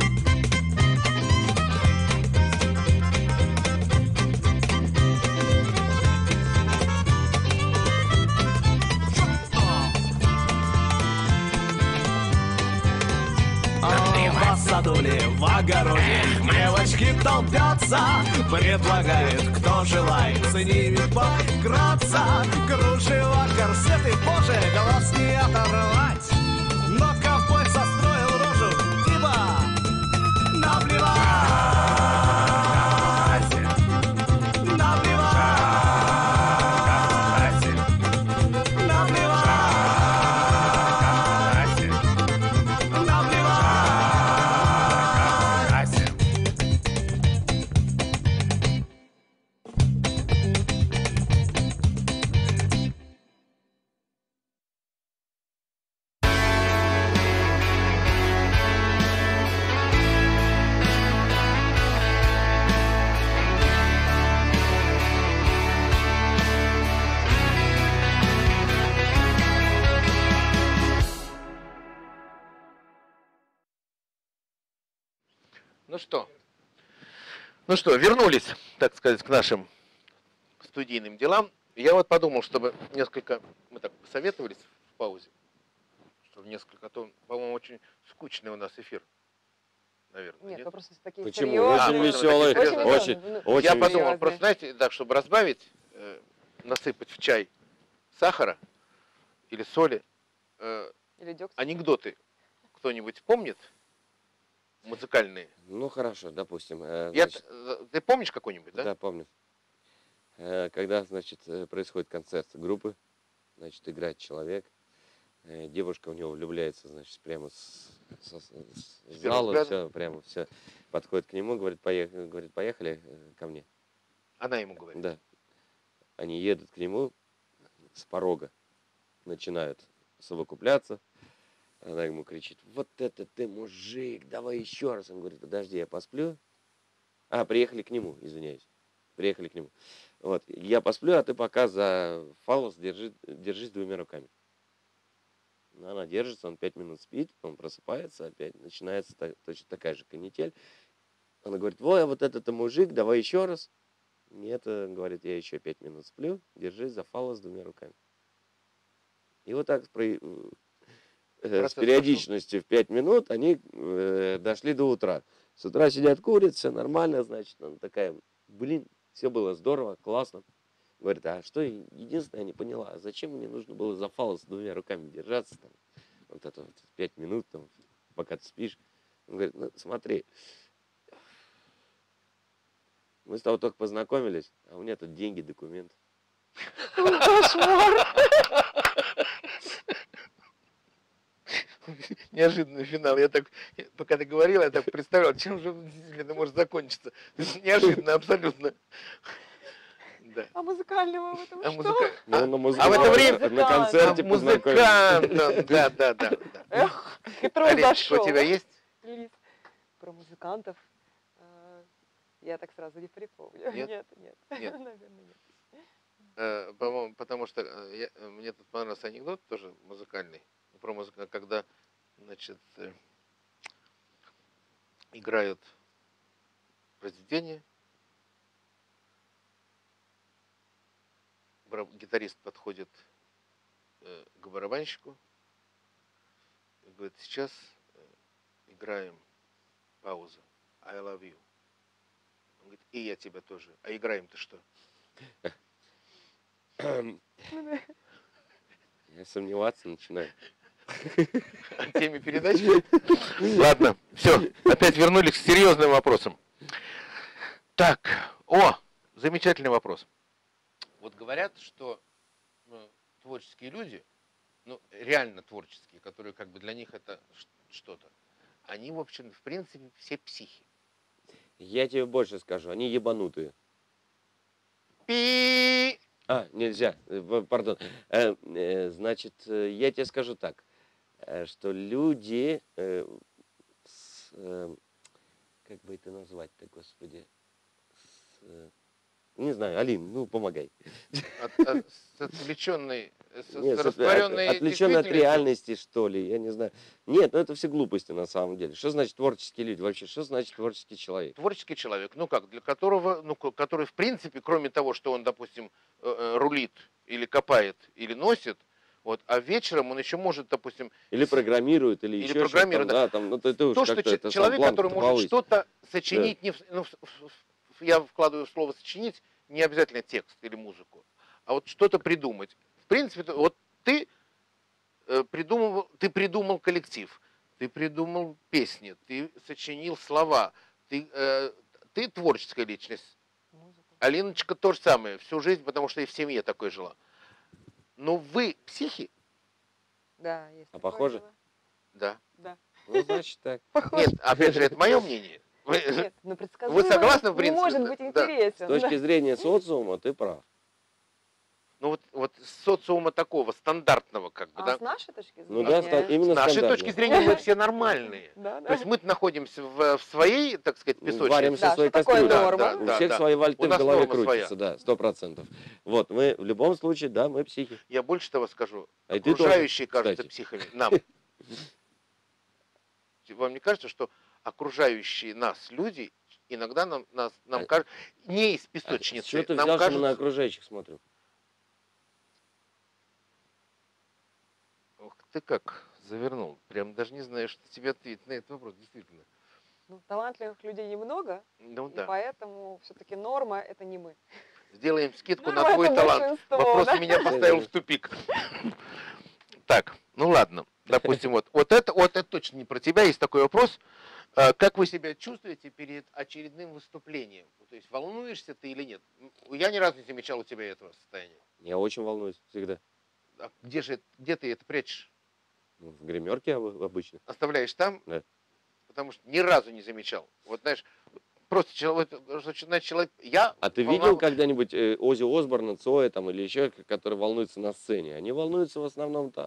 В саду ли, в огороде девочки толпятся, предлагают, кто желает с ними поиграться. Кружева, корсеты, боже, глаз не оторвать. Но ковбой состроил рожу, типа наплевать. Наплевать. Наплевать. Ну что, ну что, вернулись, так сказать, к нашим студийным делам. Я вот подумал, чтобы несколько, мы так посоветовались в паузе, чтобы несколько, а то, по-моему, очень скучный у нас эфир, наверное. Нет, Нет? вы просто такие Почему? серьезные. Очень веселый, Очень очень, веселый. очень. Я веселый. подумал, Серьезный. просто, знаете, так, чтобы разбавить, э, насыпать в чай сахара или соли, э, Или дёкс. анекдоты кто-нибудь помнит? Музыкальные. Ну хорошо, допустим. э, Я, значит, э, ты помнишь какой-нибудь, да? да, помню. Э, Когда, значит, э, происходит концерт группы, значит, играет человек, э, девушка у него влюбляется, значит, прямо с, со- с- с первого зала, взгляда? все, прямо все, подходит к нему, говорит, поехали, говорит, поехали э, ко мне. Она ему говорит. Да. Они едут к нему с порога, начинают совокупляться. Она ему кричит: вот это ты мужик, давай еще раз. Он говорит: подожди, я посплю. А, приехали к нему, извиняюсь. Приехали к нему. Вот, я посплю, а ты пока за фалос держи, держись двумя руками. Она держится, он пять минут спит, он просыпается, опять начинается та- точно такая же канитель. Она говорит, ой, а вот этот мужик, давай еще раз. Нет, э, говорит, я еще пять минут сплю, держись за фалос двумя руками. И вот так при- э, с Процесс периодичностью в пять минут они э, дошли до утра. С утра сидят, курят, все нормально, значит, она такая, блин, все было здорово, классно. Говорит, а что, единственное, я не поняла, а зачем мне нужно было за фалос двумя руками держаться, там, вот это вот пять минут, там, пока ты спишь. Он говорит, ну, смотри, мы с тобой только познакомились, а у меня тут деньги, документы. Кошмар. Неожиданный финал. Я так, пока ты говорил, я так представлял, чем же действительно это может закончиться. Неожиданно, абсолютно. Да. А музыкального в этом А, что? музыка... Ну, а, на музыке- а в это время- на а концерте познакомились. музыкант, да, да, да. да. Эх, хитрой Алиночка, зашел. у тебя есть? Лиз. Про музыкантов. э, Я так сразу не припомню. Нет? Нет, нет. Нет. Наверное, нет. Э, По-моему, потому что э, я- э, мне тут понравился анекдот тоже музыкальный, про музыку, когда, значит, э, играют произведение, бара- гитарист подходит э, к барабанщику и говорит, сейчас э, играем, пауза, I love you. Он говорит, и я тебя тоже. А играем-то что? Я сомневаться начинаю. О теме передачи? Ладно, все, опять вернулись к серьезным вопросам. Так, о, замечательный вопрос. Вот говорят, что ну, творческие люди, ну, реально творческие, которые как бы для них это ш- что-то, они, в общем, в принципе, все психи. Я тебе больше скажу, они ебанутые. Пи! А, нельзя, э, в- пардон. Э, э, Значит, э, я тебе скажу так, э, что люди, э, с, э, как бы это назвать-то, господи, с, э, не знаю, Алин, ну помогай. От, от- с отвлеченной, с, Нет, с с- растворенной от- отвлеченный от действительностью. реальности, что ли, я не знаю. Нет, ну это все глупости на самом деле. Что значит творческие люди вообще? Что значит творческий человек? Творческий человек, ну как, для которого, ну, ко- который в принципе, кроме того, что он, допустим, э, э, рулит или копает или носит, вот, а вечером он еще может, допустим, Или программирует, или, Или еще что-то программирует, там, да, там, ну ты, ты уж то, что как-то че- это, сам человек, планку который может повысь. что-то сочинить, не в- ну, в- в- в- я вкладываю в слово сочинить, не обязательно текст или музыку, а вот что-то придумать. В принципе, то- вот ты э, придумал, ты придумал коллектив, ты придумал песни, ты сочинил слова, ты, э, ты творческая личность. Музыку. Алиночка то же самое, всю жизнь, потому что и в семье такой жила. Но вы психи? Да, есть. А такое похоже? дело. Да. Да. Ну, значит так. Похоже. Нет, опять же, это мое мнение. Вы- Нет, но предсказуемо Вы согласны, в не принципе? может быть Да. С интересен. точки да. зрения социума ты прав. Ну вот, вот социума такого, стандартного, как бы, А да? с нашей точки зрения? Ну да, ста- С именно нашей стандартно. точки зрения мы все нормальные. Да, То да. есть мы находимся в, в своей, так сказать, Ну, песочнице. Варимся Да, в своей что такое кастрюле. норма? Да, У да, всех да. свои вальты У в нас голове норма своя. крутятся, да, сто процентов. Вот, мы в любом случае, да, мы психи. Я больше того скажу. А и ты тоже, Окружающие кажутся кстати. психами. Нам. Вам не кажется, что окружающие нас люди иногда нам, нас, нам А- кажут, не из А песочницы, с чего ты нам взял, что мы на кажется... окружающих смотрим? Ух ты как завернул. Прям даже не знаю, что тебе ответить на этот вопрос, действительно. Ну, талантливых людей немного, Ну и да. поэтому все-таки норма это не мы. Сделаем скидку Ну, на твой это талант. большинство, Вопрос да. меня поставил в тупик. Так, ну ладно. Допустим, вот, вот, это, вот это точно не про тебя. Есть такой вопрос. А, Как вы себя чувствуете перед очередным выступлением? Ну, То есть волнуешься ты или нет? М, Я ни разу не замечал у тебя этого состояния. Я очень волнуюсь всегда. А где же, где ты это прячешь? Ну, в гримерке об- обычно. Оставляешь там? Да. Потому что ни разу не замечал. Вот знаешь, просто человек, начинает человек. Я А ты волновал- видел когда-нибудь э, Оззи Осборна, Цоя там или еще, к- которые волнуются на сцене? Они волнуются в основном там.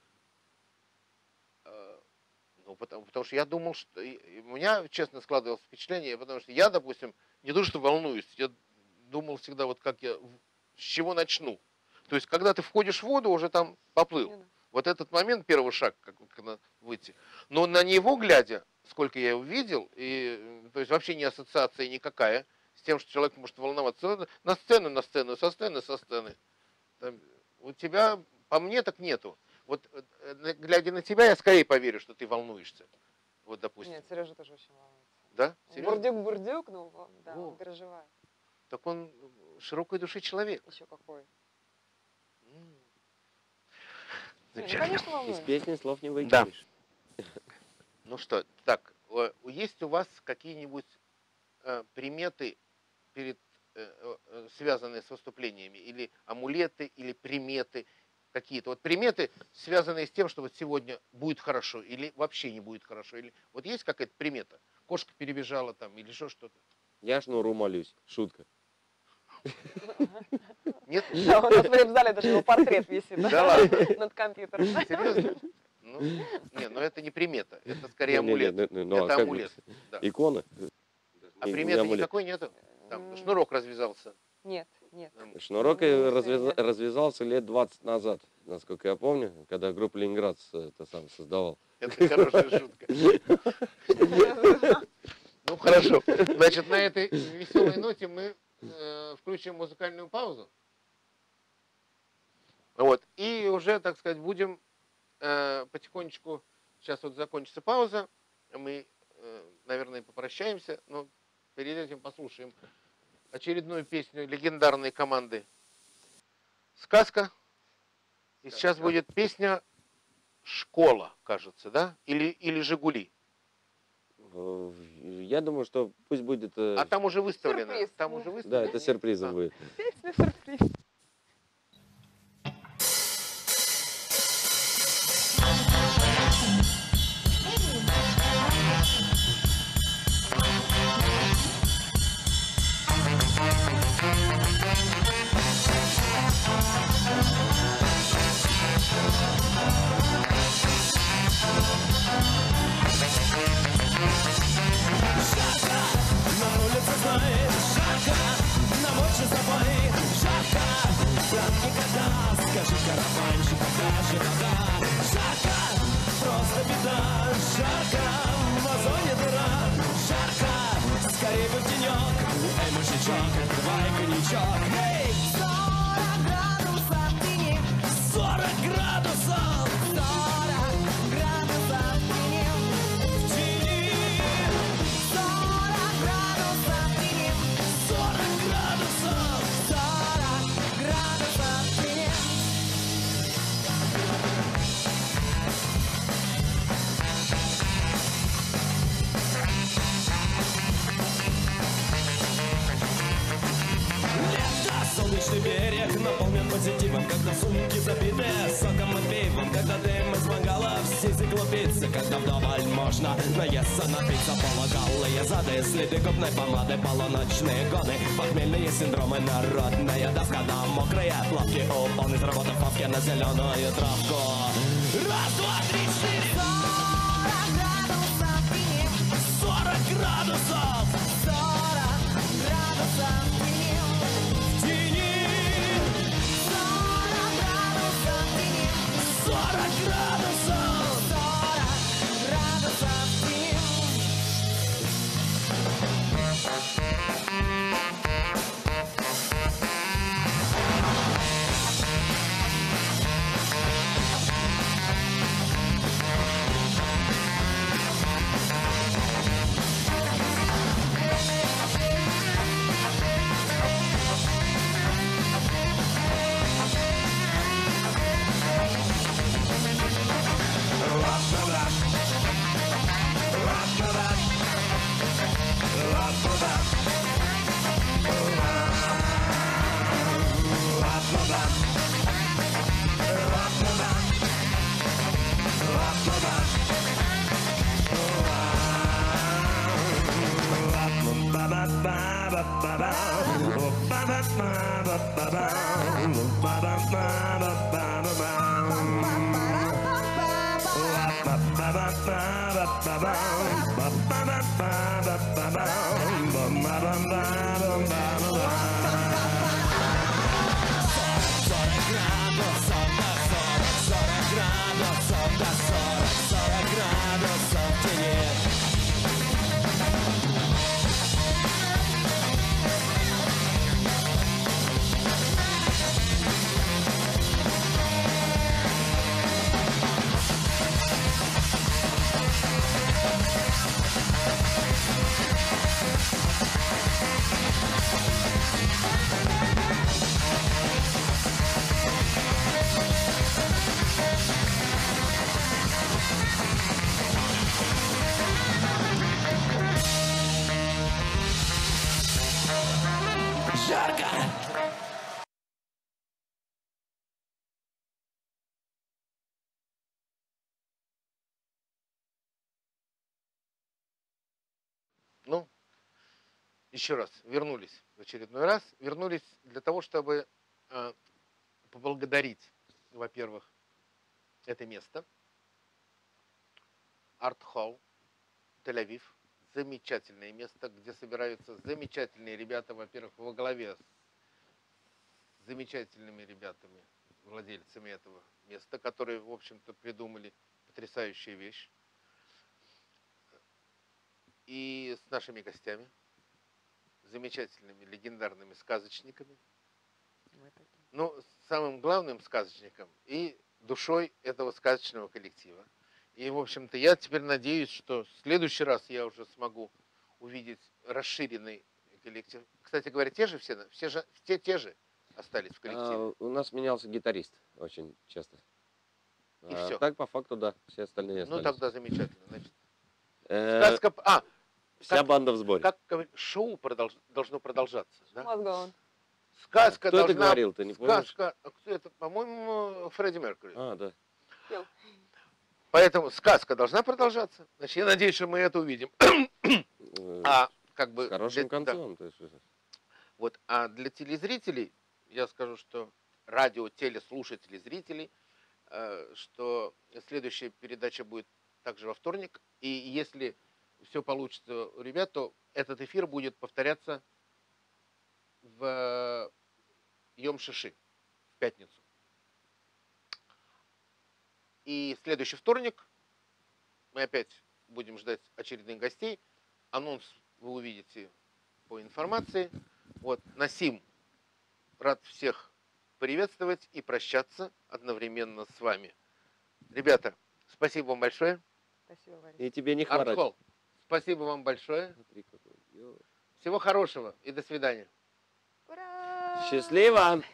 Э, Ну, потому, потому что я думал, что... и- и У меня, честно, складывалось впечатление, потому что я, допустим, не то, что волнуюсь, я думал всегда, вот как я, в- с чего начну. То есть, когда ты входишь в воду, уже там поплыл. Не, да. Вот этот момент, первый шаг, как, как на- выйти. Но на него глядя, сколько я его видел, и, то есть вообще не ассоциация никакая с тем, что человек может волноваться. На сцену, на сцену, со сцены, со сцены. Там, у тебя, по мне, так нету. Вот э, глядя на тебя, я скорее поверю, что ты волнуешься. Вот, допустим. Нет, Сережа тоже очень волнуется. Да? Серьезно? Бурдюк-бурдюк, ну, да, О. он переживает. Так он широкой души человек. Еще какой. М. Не, ну, Замечательно. конечно, Из волнуется. песни слов не Да. выкинешь. Ну что, так, э, есть у вас какие-нибудь э, приметы, перед, э, э, связанные с выступлениями, или амулеты, или приметы какие-то? Вот приметы, связанные с тем, что вот сегодня будет хорошо, или вообще не будет хорошо. Или, вот есть какая-то примета? Кошка перебежала там, или еще что-то? Я шнуру молюсь. Шутка. Нет? Да, у нас в реп-зале даже его портрет висит Да ладно? над компьютером. Серьезно? Ну, не, но это не примета, это скорее Не, не, не, амулет. ну, ну, а Это как амулет. бы? Да. Икона. А Не- не приметы амулет. никакой нету? Там М. шнурок развязался. Нет, нет. Там, Шнурок Ну, э, всё развяза- верно. развязался лет двадцать назад, насколько я помню, когда группа Ленинград э, это сам создавал. Это хорошая шутка. Ну хорошо. Значит, на этой веселой ноте мы э, включим музыкальную паузу. Вот. И уже, так сказать, будем э, потихонечку. Сейчас вот закончится пауза. Мы, э, наверное, попрощаемся. Но перед этим послушаем очередную песню легендарной команды «Сказка». И сейчас будет песня «Школа», кажется, да? Или, или «Жигули». Э, Я думаю, что пусть будет... э, А там уже выставлено. Сюрприз. Там уже Да, выставлено. это сюрпризом А. будет. Песня сюрприз. На улице знает жарко, нам очень с тобой жарко. Как никогда, скажи, караванчик, когда же вода? Жарко, просто беда, жарко, в озоне дыра, жарко, скорее бы в денек. Эй, мужичок, открывай коньячок. Эй! сорок градусов в тени, сорок градусов, сорок градусов в тени, в тени. сорок градусов в тени, сорок градусов, сорок градусов в тени. Лето, солнечный берег наполнен позитивом, когда сумки забиты соком и пивом, когда дым из мангалов сизик лупится, когда вдоволь можно наесться, напиться, пологолые зады, следы губной помады, полуночные годы, похмельные синдромы, народная давка, да, мокрые плавки, упал из работы папки на зеленую травку. Раз, два, три, четыре. сорок градусов в тени, сорок градусов, сорок градусов в тени, в тени. сорок градусов в тени, сорок градусов, сорок градусов в тени. сорок градусов, да, сорок, сорок градусов. еще раз вернулись в очередной раз, вернулись для того, чтобы э, поблагодарить, во-первых, это место, Арт-холл, Тель-Авив, замечательное место, где собираются замечательные ребята, во-первых, во главе с замечательными ребятами, владельцами этого места, которые, в общем-то, придумали потрясающую вещь, и с нашими гостями, замечательными, легендарными сказочниками, но самым главным сказочником и душой этого сказочного коллектива. И, в общем-то, я теперь надеюсь, что в следующий раз я уже смогу увидеть расширенный коллектив. Кстати говоря, те же все, все, же, все те же остались в коллективе. А, у нас менялся гитарист очень часто. И а, все. Так, по факту, да, все остальные Ну, остались. тогда замечательно. Значит, Э, сказка... А, Вся как- банда в сборе. как говорить, шоу продолж- должно продолжаться. Да? Must go on. Сказка Кто должна... это говорил, ты не помнишь? Сказка... а кто это? По-моему, Фредди Меркьюри. А, да. Поэтому сказка должна продолжаться. Значит, я надеюсь, что мы это увидим. Э, А как бы С хорошим для- да. концом. то есть, э, Вот, а для телезрителей я скажу, что радио, телеслушателей, зрителей, э, что следующая передача будет также во вторник. И если все получится у ребят, то этот эфир будет повторяться в Йом-Шиши, в пятницу. И следующий вторник мы опять будем ждать очередных гостей. Анонс вы увидите по информации. Вот, Насим, рад всех приветствовать и прощаться одновременно с вами. Ребята, спасибо вам большое. Спасибо, Борис. И тебе не хворать. Арт-холл, спасибо вам большое. Смотри, какой. Ё. Всего хорошего и до свидания. Ура! Счастливо!